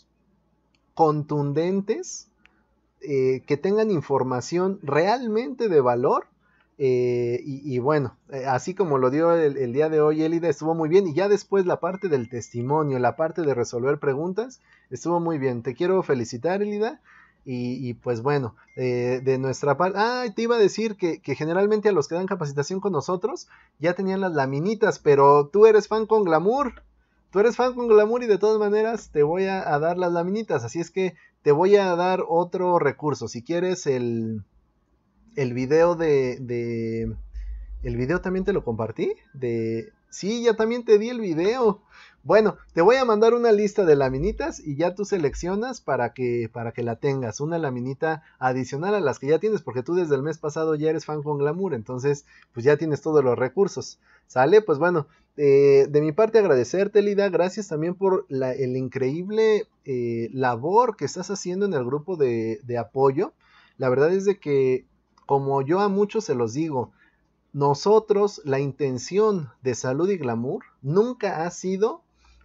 Speaker 1: contundentes, eh, que tengan información realmente de valor. Eh, y, y bueno, eh, así como lo dio el, el día de hoy Elida, estuvo muy bien. Y ya después la parte del testimonio, la parte de resolver preguntas, estuvo muy bien. Te quiero felicitar, Elida. Y, y pues bueno, eh, de nuestra parte, ah, te iba a decir que, que generalmente a los que dan capacitación con nosotros ya tenían las laminitas, pero tú eres fan con glamour. Tú eres fan con glamour y de todas maneras te voy a, a dar las laminitas. Así es que te voy a dar otro recurso. Si quieres el, el video de, de... ¿El video también te lo compartí? De... Sí, ya también te di el video. Bueno, te voy a mandar una lista de laminitas y ya tú seleccionas para que, para que la tengas. Una laminita adicional a las que ya tienes, porque tú desde el mes pasado ya eres fan con glamour, entonces pues ya tienes todos los recursos. ¿Sale? Pues bueno, eh, de mi parte agradecerte, Lida. Gracias también por la, el increíble eh, labor que estás haciendo en el grupo de, de apoyo. La verdad es de que, como yo a muchos se los digo, nosotros, la intención de Salud y Glamour nunca ha sido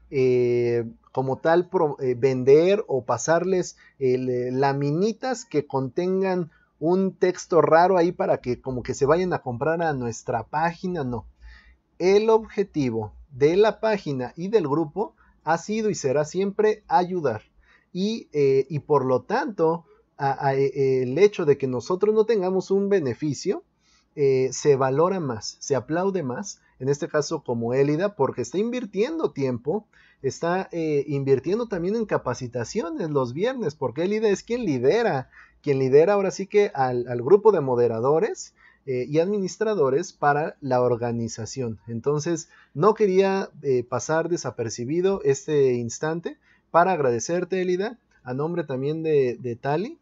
Speaker 1: eh, como tal pro, eh, vender o pasarles eh, laminitas que contengan un texto raro ahí para que como que se vayan a comprar a nuestra página, no. El objetivo de la página y del grupo ha sido y será siempre ayudar. Y, eh, y por lo tanto, a, a, el hecho de que nosotros no tengamos un beneficio, eh, se valora más, se aplaude más, en este caso como Elida, porque está invirtiendo tiempo, está eh, invirtiendo también en capacitaciones los viernes, porque Elida es quien lidera, quien lidera ahora sí que al, al grupo de moderadores eh, y administradores para la organización. Entonces, no quería eh, pasar desapercibido este instante para agradecerte, Elida, a nombre también de, de Tali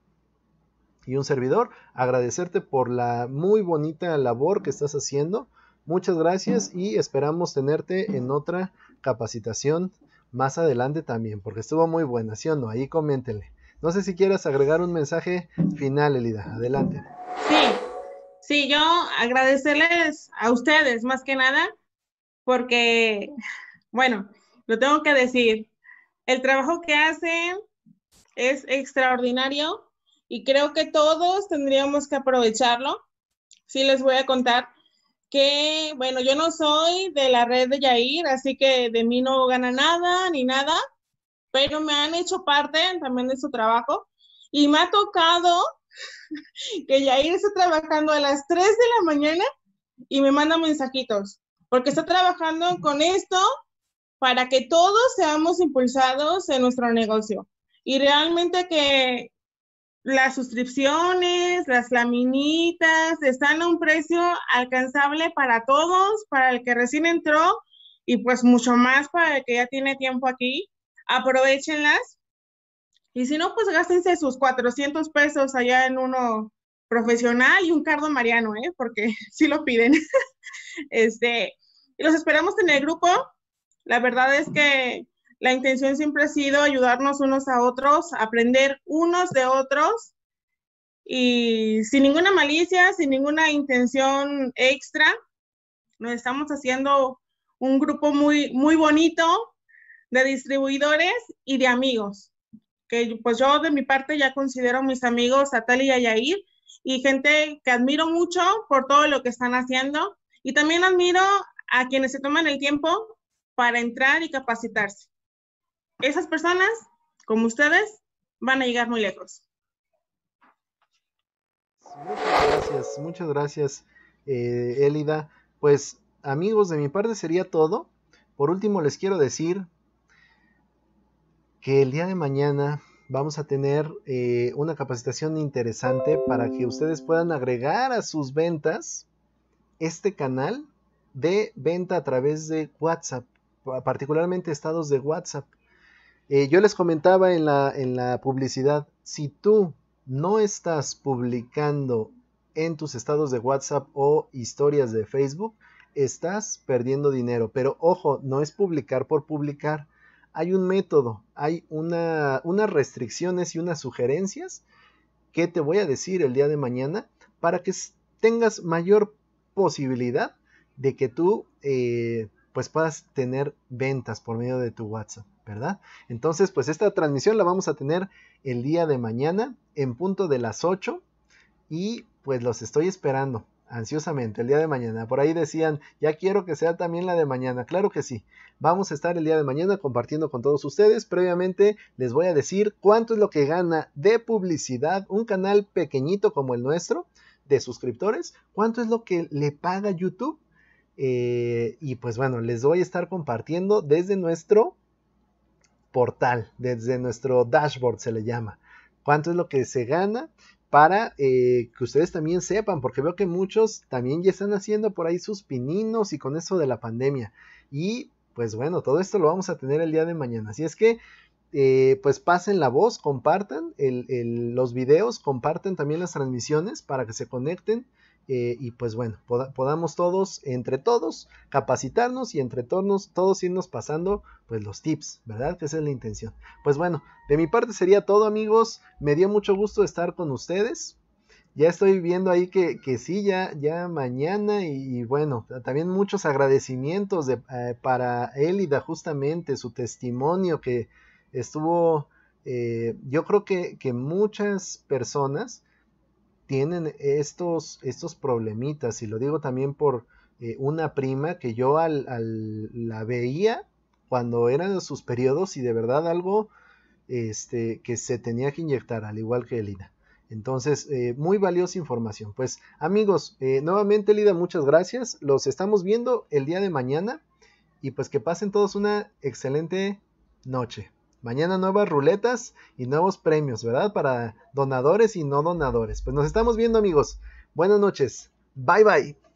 Speaker 1: y un servidor, agradecerte por la muy bonita labor que estás haciendo. Muchas gracias y esperamos tenerte en otra capacitación más adelante también, porque estuvo muy buena, ¿sí o no? Ahí coméntenle. No sé si quieras agregar un mensaje final, Elida. Adelante.
Speaker 2: Sí, sí, yo agradecerles a ustedes más que nada, porque, bueno, lo tengo que decir, el trabajo que hacen es extraordinario y creo que todos tendríamos que aprovecharlo. Sí, les voy a contar que, bueno, yo no soy de la red de Yair, así que de mí no gana nada ni nada, pero me han hecho parte también de su trabajo y me ha tocado que Yair está trabajando a las tres de la mañana y me manda mensajitos, porque está trabajando con esto para que todos seamos impulsados en nuestro negocio. Y realmente que las suscripciones, las laminitas, están a un precio alcanzable para todos, para el que recién entró y pues mucho más para el que ya tiene tiempo aquí. Aprovechenlas. Y si no, pues gástense sus cuatrocientos pesos allá en uno profesional y un cardo mariano, ¿eh? Porque sí lo piden. Este, y los esperamos en el grupo. La verdad es que la intención siempre ha sido ayudarnos unos a otros, aprender unos de otros y sin ninguna malicia, sin ninguna intención extra. Nos estamos haciendo un grupo muy, muy bonito de distribuidores y de amigos, que pues yo de mi parte ya considero mis amigos a Tali y a Yair y gente que admiro mucho por todo lo que están haciendo y también admiro a quienes se toman el tiempo para entrar y capacitarse. Esas personas, como ustedes, van a llegar muy lejos.
Speaker 1: Muchas gracias, muchas gracias, eh, Elida. Pues amigos, de mi parte sería todo. por último les quiero decir que el día de mañana vamos a tener eh, una capacitación interesante para que ustedes puedan agregar a sus ventas este canal de venta a través de WhatsApp, particularmente estados de WhatsApp. Eh, yo les comentaba en la, en la publicidad, si tú no estás publicando en tus estados de WhatsApp o historias de Facebook, estás perdiendo dinero. Pero ojo, no es publicar por publicar. Hay un método, hay una, unas restricciones y unas sugerencias que te voy a decir el día de mañana para que tengas mayor posibilidad de que tú eh, pues puedas tener ventas por medio de tu WhatsApp, ¿verdad? Entonces, pues esta transmisión la vamos a tener el día de mañana en punto de las ocho y pues los estoy esperando ansiosamente el día de mañana. Por ahí decían, ya quiero que sea también la de mañana. Claro que sí. Vamos a estar el día de mañana compartiendo con todos ustedes. Previamente les voy a decir cuánto es lo que gana de publicidad un canal pequeñito como el nuestro, de suscriptores, cuánto es lo que le paga YouTube. Eh, y pues bueno, les voy a estar compartiendo desde nuestro portal, desde nuestro dashboard se le llama. Cuánto es lo que se gana para eh, que ustedes también sepan, porque veo que muchos también ya están haciendo por ahí sus pininos y con eso de la pandemia. Y pues bueno, todo esto lo vamos a tener el día de mañana. Así es que eh, pues pasen la voz, compartan el, el, los videos, compartan también las transmisiones para que se conecten. Eh, y pues bueno, pod podamos todos, entre todos, capacitarnos y entre todos, todos irnos pasando pues los tips, ¿verdad? Que esa es la intención. Pues bueno, de mi parte sería todo, amigos. Me dio mucho gusto estar con ustedes. Ya estoy viendo ahí que, que sí, ya, ya mañana y, y bueno, también muchos agradecimientos de, eh, para Elida, justamente su testimonio que estuvo, eh, yo creo que, que muchas personas tienen estos, estos problemitas, y lo digo también por eh, una prima que yo al, al, la veía cuando eran sus periodos y de verdad algo este, que se tenía que inyectar, al igual que Elida. Entonces, eh, muy valiosa información. Pues amigos, eh, nuevamente Elida, muchas gracias. Los estamos viendo el día de mañana y pues que pasen todos una excelente noche. Mañana nuevas ruletas y nuevos premios, ¿verdad? Para donadores y no donadores. Pues nos estamos viendo, amigos. Buenas noches. Bye, bye.